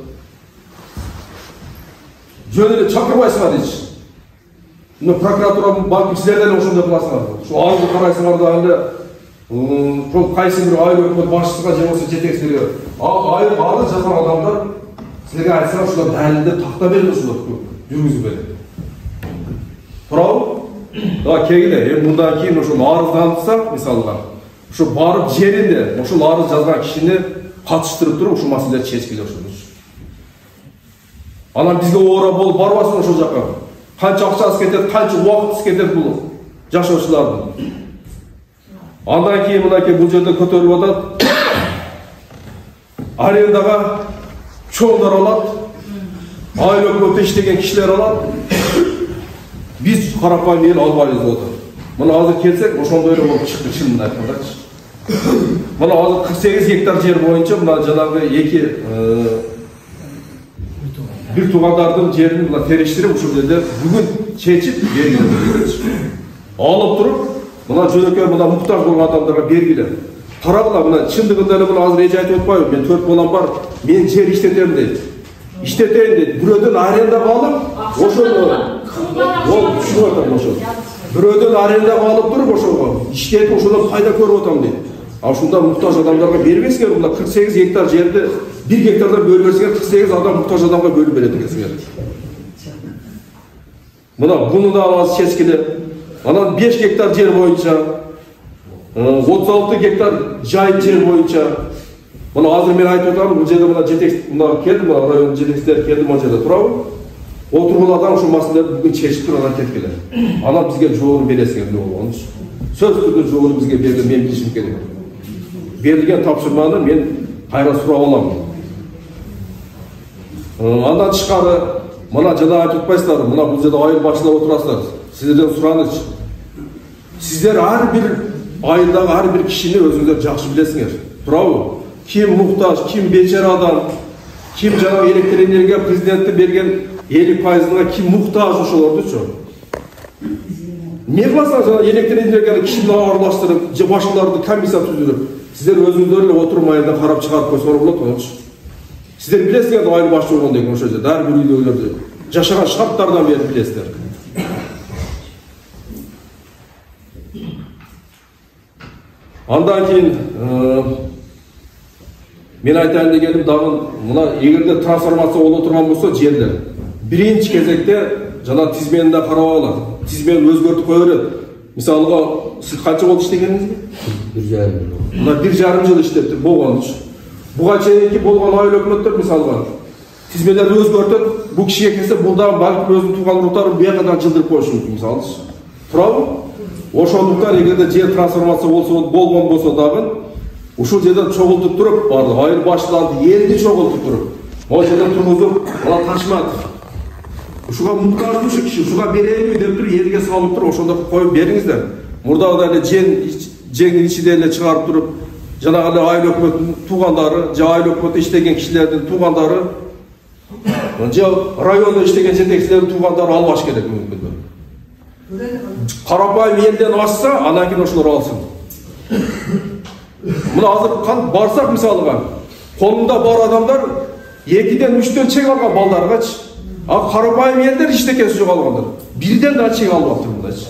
Жөн эле чакырбайсыңар эч. Мына прокуратура балким силерден ошондой кыласыңар. Ушу арызды карайсыңар да эле ошол кайсы бир айыл өкмөт башчысына же болбосо жетекчилерге арыз жазган адамдар силерге айтсаңар ушулар далилдеп такта берип ушуларды жүргүзүп берет. Туурабы? Дагы кегиле, мындан кийин ошол арызданса, мисалга, ушу барып жеринде ошол арыз жазган кишини катыштырып туруп ушул маселени чечкиле ошондочу. Анан бизге ора болуп барбасын ошол жака. Канча акчасы кетет, канча убакыт кетет бул жашоочулардын. Андан кийин мынакей бул жерде көтөрүлүп атат. Арендага чоңдор алат. Айыл өкмөттө иштеген кишилер алат. Биз карапайым эл албайбыз деп атат. Мына азыр келсек, ошондой эле болуп чыкты, чынын айткандачы. Мына азыр 48 гектар жер боюнча мына жанагы эки бир туугандардын жерин мына териштирип ушул жерде бүгүн чечип бергиле. Алып туруп, мына жөнөкөй мына муктаж болгон адамдарга бергиле. Карагыла, мына чындыгында эле мына азыр эч айтып атпайбы, мен 4 балам бар, мен жер иштетем дейт. İşteteyin deyip, bürödön arenda kalıp, oşoğlu, düşünüp atam oşoğlu. Bürödön arenda kalıp durup oşoğlu, işletip oşoğlu fayda körüp atam deyip. Al şunda muhtaç adamlarga bermesiңер, bunda 48 hektar жерди 1 hektardan bölüp берсеңер, 48 adam muhtaç adamga bölüp берет экенсиңер. Мына буну да алабыз чечкиле. Анан 5 hektar жер боюнча, 36 hektar жайыт жер боюнча. Мына азыр мен айтып атам, бул жерде мына жетекчи, мына келди, мына район жетекчилери келди, мына жерде турабы. Отырған адам şu мәселелерді бүгін шешіп тұрған кеткелі. Ана бізге жоғын бересіңер не болғаныз. Сөз түрде жоғын бізге берді, мен білішім керек. Берілген тапсырманы мен қайра сұрап аламын. Андан тышқары, мына жана айтып отпайсыздар, мына бұл жерде айыл басшылап отырасыздар. Сіздерден сұраныш. Сіздер әрбір айылдағы әрбір кішіні өзіңдер жақсы білесіңер. Турабы? Ким мұқтаж, ким бечара адам, ким жаңа электр энергия президенті берген 50%-ға ким мұқтаж ошолорду чо. Не қыласың жаңа электр энергияны кишини ауырлаштырып, башкаларды комиссия түзүрүп, сіздер өзүңдөр эле отурмайында карап чыгарып койсоңор болот го. Сіздер билесиңер да айыл башчы болгондон кийин ошо жерде ар бир үйлөрдө жашаган шарттардан бери билесиздер. Андан кейін мен айтайын дегенім дагы мына эгерде трансформация болуп турган болсо жерлер биринчи кезекте жана тизменinde карап алат. Тизменин өзгөртүп кое берет. Мисалга сиз канча болду иштегениңиз? 1,5 жыл. Мына 1,5 жыл иштепти болгонуч. Буга чейинки болгон айыл өкмөттөр мисалга тизмелерди өзгөртүп, бул кишиге келсе бул дагы балким өзүнүн тууган уруктарын биягадан жылдырып коюшу мүмкүн мисалычы. Туурабы? Ошондуктан эгерде жер трансформация болгон болсо дагы ушул жерден чогултуп туруп, барлык айыл башчыларды элди чогултуп туруп, могу жерден тургузуп, ала Ташматов ушуга муктажбы ушу киши, ушуга берейинби деп туруп, элге салып туруп, ошондо коюп бериңиздер. Мурдагыдай эле жеңдин ичиде эле чыгарып туруп, жанагы эле айыл өкмөттүн туугандары, же айыл өкмөттө иштеген кишилердин туугандары, же райондо иштеген жетекчилердин туугандары албаш керек мүмкүндү. Карапайым элден ашса, анан кийин ошолор алсын. Мына азыр барсак мисалга, колунда бар адамдар 2ден 3дөн чек алган балдаргачы. А карапайым элдер иштекеси жок алгандар. 1ден да чек албаптыр мындачы.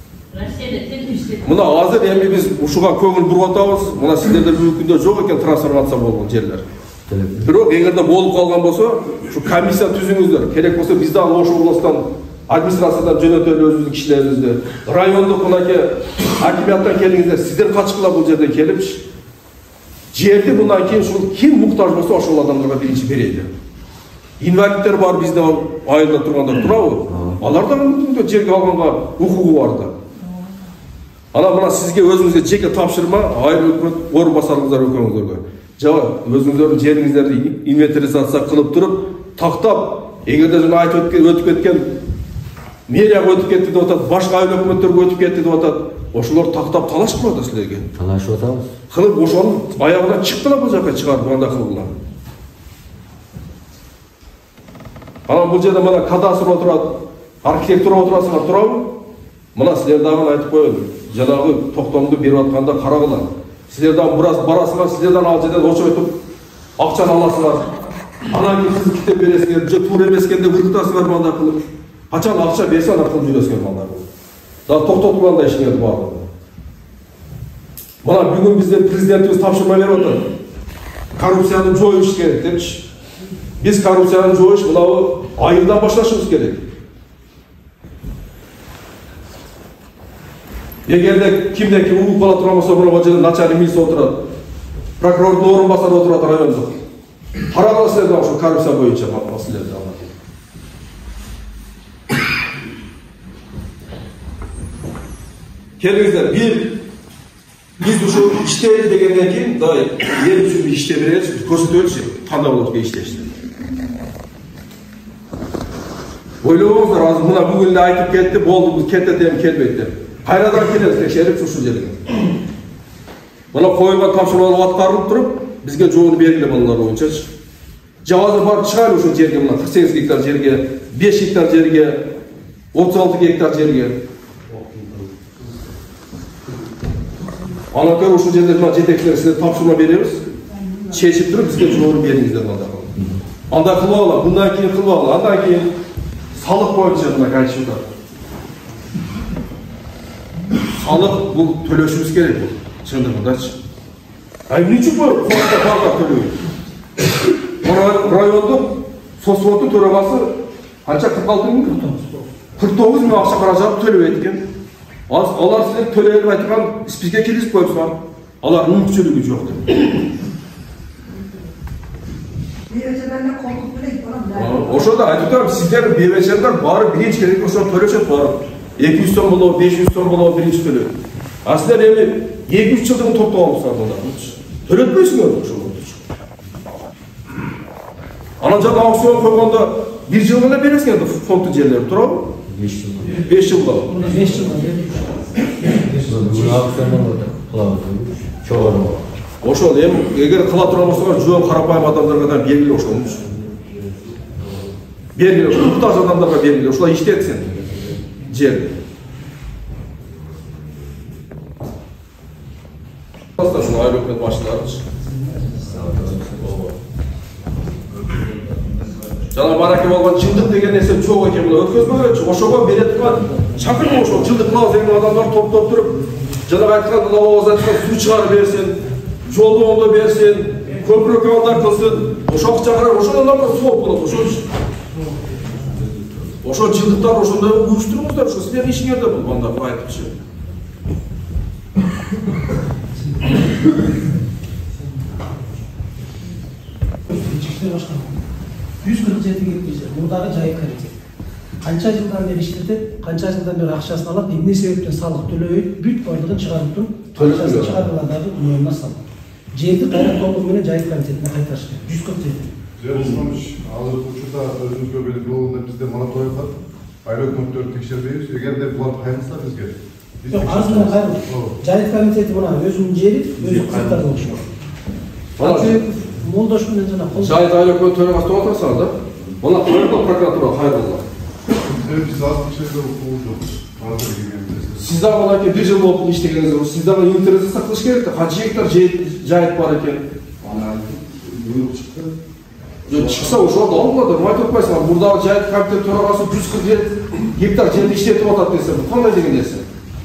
Мына азыр эми биз ушуга көңүл буруп атабыз. Мына сиздердин мүмкүндө жок экен трансформация болгон жерлер. Бирок эгерде болуп калган болсо, ушу комиссия түзүңүздөр. Керек болсо биз дагы Ош областан администрациядан жөнөтөлү өзүбүздүн кишилерибизди. Райондук мынакей акиматтан келиңиздер, сиздер качкыла бул жерден келипчи. Жерди мындан кийин ушул ким муктаж болсо ошол адамдарга биринчи берели. Инвалидтер бар бизде айылда тургандар турабы? Алардан жерге алганга укугу бар да. Ана мына сизге өзүңүзгө жеке тапшырма, айыл өкмөт орун басарыңыздар экөөңүздөргө. Жана өзүңүздөрдүн жериңиздерди инвентаризация кылып туруп, тактап, эгерде жана айтып өтүп кеткен мэрияга өтүп кетти деп атат, башка айыл өкмөттөргө өтүп кетти деп атат. Ошолор тактап талаш кылып атат силерге. Талашып атабыз. Кылып ошонун аягынан чыктыла бул жака чыгарып анда кылгыла. Ана бул жерде мына кадастр отурат, архитектура отурасыңар турабы? Мына силер дагы айтып коелу. Жанагы токтомду берип атканда карагыла. Силер дагы бираз барасыңар, силерден ал жерден очойтуп акчаны аласыңар. Анан кийин сиз китеп бересиңер, же туура эмес экенде урктасыңар мында кылып. Качан акча берсе ана кылып жүрөсүңөр мында кылып. Дагы токтотуп андай ишиңерди баардыгын. Мына бүгүн бизде президентибиз тапшырма берип атат. Коррупцияны жоюш керек депчи. Биз коррупцияны жоюш мынау айылдан башташыбыз керек. Эгерде кимде ким угуп кала турган болсо, мына жерде начальник милиция отурат. Прокурордун орун басары отурат райондо. Карагыла силерде ошо коррупция боюнча маселелерди алат. Келиңиздер, биз ушу иштейли дегенден кийин, эл үчүн иштеп беребиз, көрсөтөлүчү кандай болот иштешти. Ойлобоңуздар, азыр мына бүгүн эле айтып кетти, болду, бул кетет эми келбейт деп. Кайрадан келебиз текшерип ушул жерге. Мына коюлган тапшырмалар аткарылып туруп, бизге жообун бергиле мыналар боюнчачы. Же азыр барып чыгайлы ушул жерге, мына 48 гектар жерге, 5 гектар жерге, 36 гектар жерге. Анан көрүп ушул жерде мына жетекчилер силер тапшырма беребиз. Чечип туруп бизге жообун бериңиздер мында. Анда кылып алалы, мындан кийин кылып алалы, андан кийин салык боюнча мына айтышып атат. Салык бул төлөшүбүз керек бул. Чындыгындачы. Эмне үчүн коомдо бага төлөйбүз? Райондук сосводдун төрагасы канча 46 миң? 49 миң акча каражат төлөбөйт экен. Алар силер төлөй албай турган списокко киргизип коюпсуңар. Алардын мүмкүнчүлүгү жок деп. Беречеден эле колдук билет барам. Ошода айтып турам, сиздер беречедер баары биринчи керек ошо төлөшөт баары. 200 сом болобу, 500 сом болобу биринчи төлөйт. А сиздер эми 2-3 жылдын топтогонсуңар мында. Төлөтпөйсүңөр ошо. Анан жана аукцион койгондо 1 жылга эле бересиңер да фонддун жерлери туурабы? 5 жылга. 5 жылга. 5 жылга берип. Чогуу. Ошол эми эгер кыла турган болсоңор жөн карапайым адамдарга да бергиле ошону. Бергиле, муктаж адамдарга бергиле, ошолар иштетсин. Жер. Ошо айыл өкмөт башчылары. Жана бараке болгон жылдык деген нерсе чок экен, бул өткөзбөгөнчү, ошого бере турган чакырып ошо жылдык кылабыз деген адамдар топтоп туруп, жана айткан налогоз айткан суу чыгарып берсин, жолду оңдоп берсин, көпүрө көңүлдар кылсын, ошого чакырып, ошондон да сооп болот, ошо. Ошо жылдыктар ошондой уюштуруңуздар, ошо силердин ишиңерде бул банда айтыкчы. Ички башкарма. 147 гектар жер, мурдагы жайык комитет. Канча жылдан бери иштетет, канча жылдан бери акчасын алат, эмне себептен салык төлөбөйт, бүт бардыгын чыгарып туруп, акчасын чыгаргандагы мойнуна салат. Жерди кайра толугу менен жайык комитетине кайтарыш керек. 147. Жер исламыш, азыр учурда өзүңүзгө белгилүү болгондой бизде мораторий бар. Айыл өкмөттөрдү текшербейбиз. Эгерде булар кайрылса бизге. Жок, азыр кайрылды. Жайык комитети мына өзүнүн жери, өзү кызматтарды болушу. Молдош менен жана кол. Жайык айыл өкмөт төрагасы деп атасыңар да. Мына прокуратура кайрылды. Биз азыр чейин окуп азыр келгенбиз. Сиз дагы мынакей 1 жыл болуп иштегениңиз, сиз дагы интернетте кылыш керек да. Канча гектар жайык бар экен? Ана буйрук чыкты. Жок, чыкса ошол да алгыла да, айтып атпайсыңар. Мурдагы жайык комитет төрагасы 140 гектар жерди иштетип атат десе, бул кандай деген нерсе?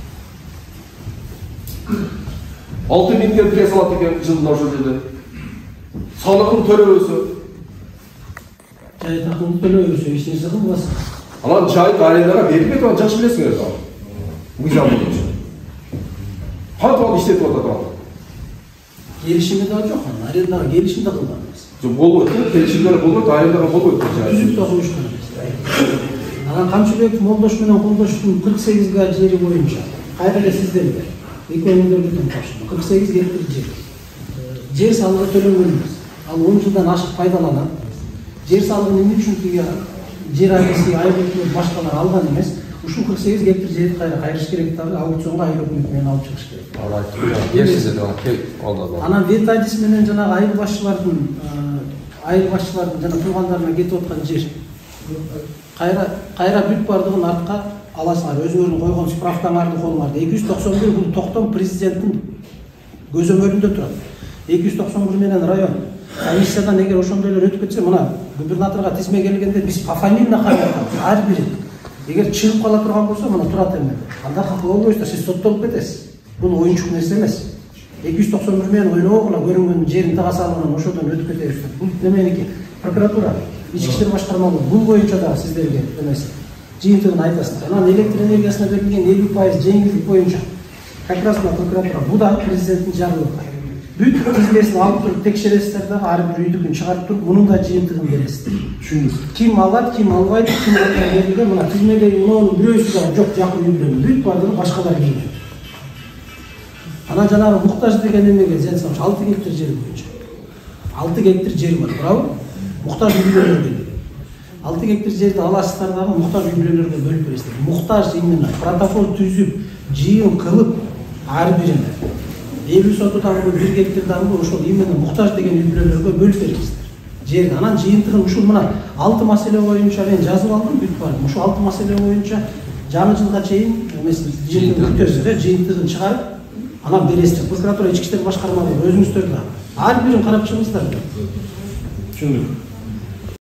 6000 теңге пресс алат экен жылда ошол жерде. Салыгын төлөбөсө. Жайык акын төлөбөсө, эч нерсе кылбаса. Анан жайык арендага берилбейт, аны жакшы билесиңер да. Мыйзам боюнча. Кантип иштетип атат ал? Келишими да жок, арендага келишим да кылган эмес. Жок, болбойт, келишимдер болбойт, арендага болбойт жайык. Түзүктө коюшкан эмес. Анан Камчыбек Молдош менен Колдоштун 48 га жери боюнча кайра эле сиздерге экөөңүздөргө тең тапшырды. 48 гектар жер. Жер салыгы төлөнгөн эмес. Ал 10 жылдан ашык пайдаланат. Жер салыгын эмне үчүн тиги жер айылы айыл өкмөт башкалар алган эмес. Ушул 48 гектар жерди кайра кайрыш керек дагы аукционго айыл өкмөтү менен алып чыгыш керек. Ал айтты. Керсиз деди, алды. Анан ветадис менен жанагы айыл башчылардын жана туугандарына кетип аткан жер кайра бүт бардыгын артка аласыңар. Өзүңөрдүн койгон справкаңарды колуңарда. 291 бул токтом президенттин көзөмөлүндө турат. 291 менен район комиссиядан эгер ошондойлор өтүп кетсе, мына губернаторго тизме келгенде биз пофамильно карап атабыз. Ар бири. Эгер чыгып кала турган болсо, мына турат эми. Анда капа болбойсуздар, сиз соттолуп кетесиз. Бул оюнчук нерсе эмес. 291 менен ойногула көрүнгөн жерин тага салган ошодон өтүп кетебиз. Бул неменики? Прокуратура, ички иштер башкармалары бул боюнча да сиздерге эмес. Жыйынтыгын айтасыздар. Анан электр энергиясына берилген 50% жеңилдик боюнча как раз мына прокуратура бул да президенттин жарлыгы. Бүт тизмесин алып туруп текшересиздер дагы ар бир үйдүкүн чыгарып туруп мунун да жыйынтыгын бересиздер. Түшүндүк. Ким алат, ким албайт, ким берилген, мына тизмедеги мунун бирөөсү да жок, жакын үй бүлөнү. Бүт бардыгы башкалар келген. Анан жанагы муктаж деген эмеге сен 6 гектар жер боюнча. 6 гектар жер бар, туурабы? Муктаж үй бүлөлөргө. 6 гектар жерди аласыздар дагы муктаж үй бүлөлөргө бөлүп бересиздер. Муктаж именно протокол түзүп, жыйын кылып ар бирине. Эбир соту дагы 1 гектар дагы ошол именно муктаж деген үй бүлөлөргө бөлүп бересиздер. Жерди анан жыйынтыгын ушул мына 6 маселе боюнча мен жазып алдым, бүт бар. Ушул 6 маселе боюнча жаңы жылга чейин жыйынтыгын чыгарып анан бересиздер. Прокуратура ички иштер башкармалары өзүңүздөр да ар бирин карап чыгыңыздар. Түшүндүк.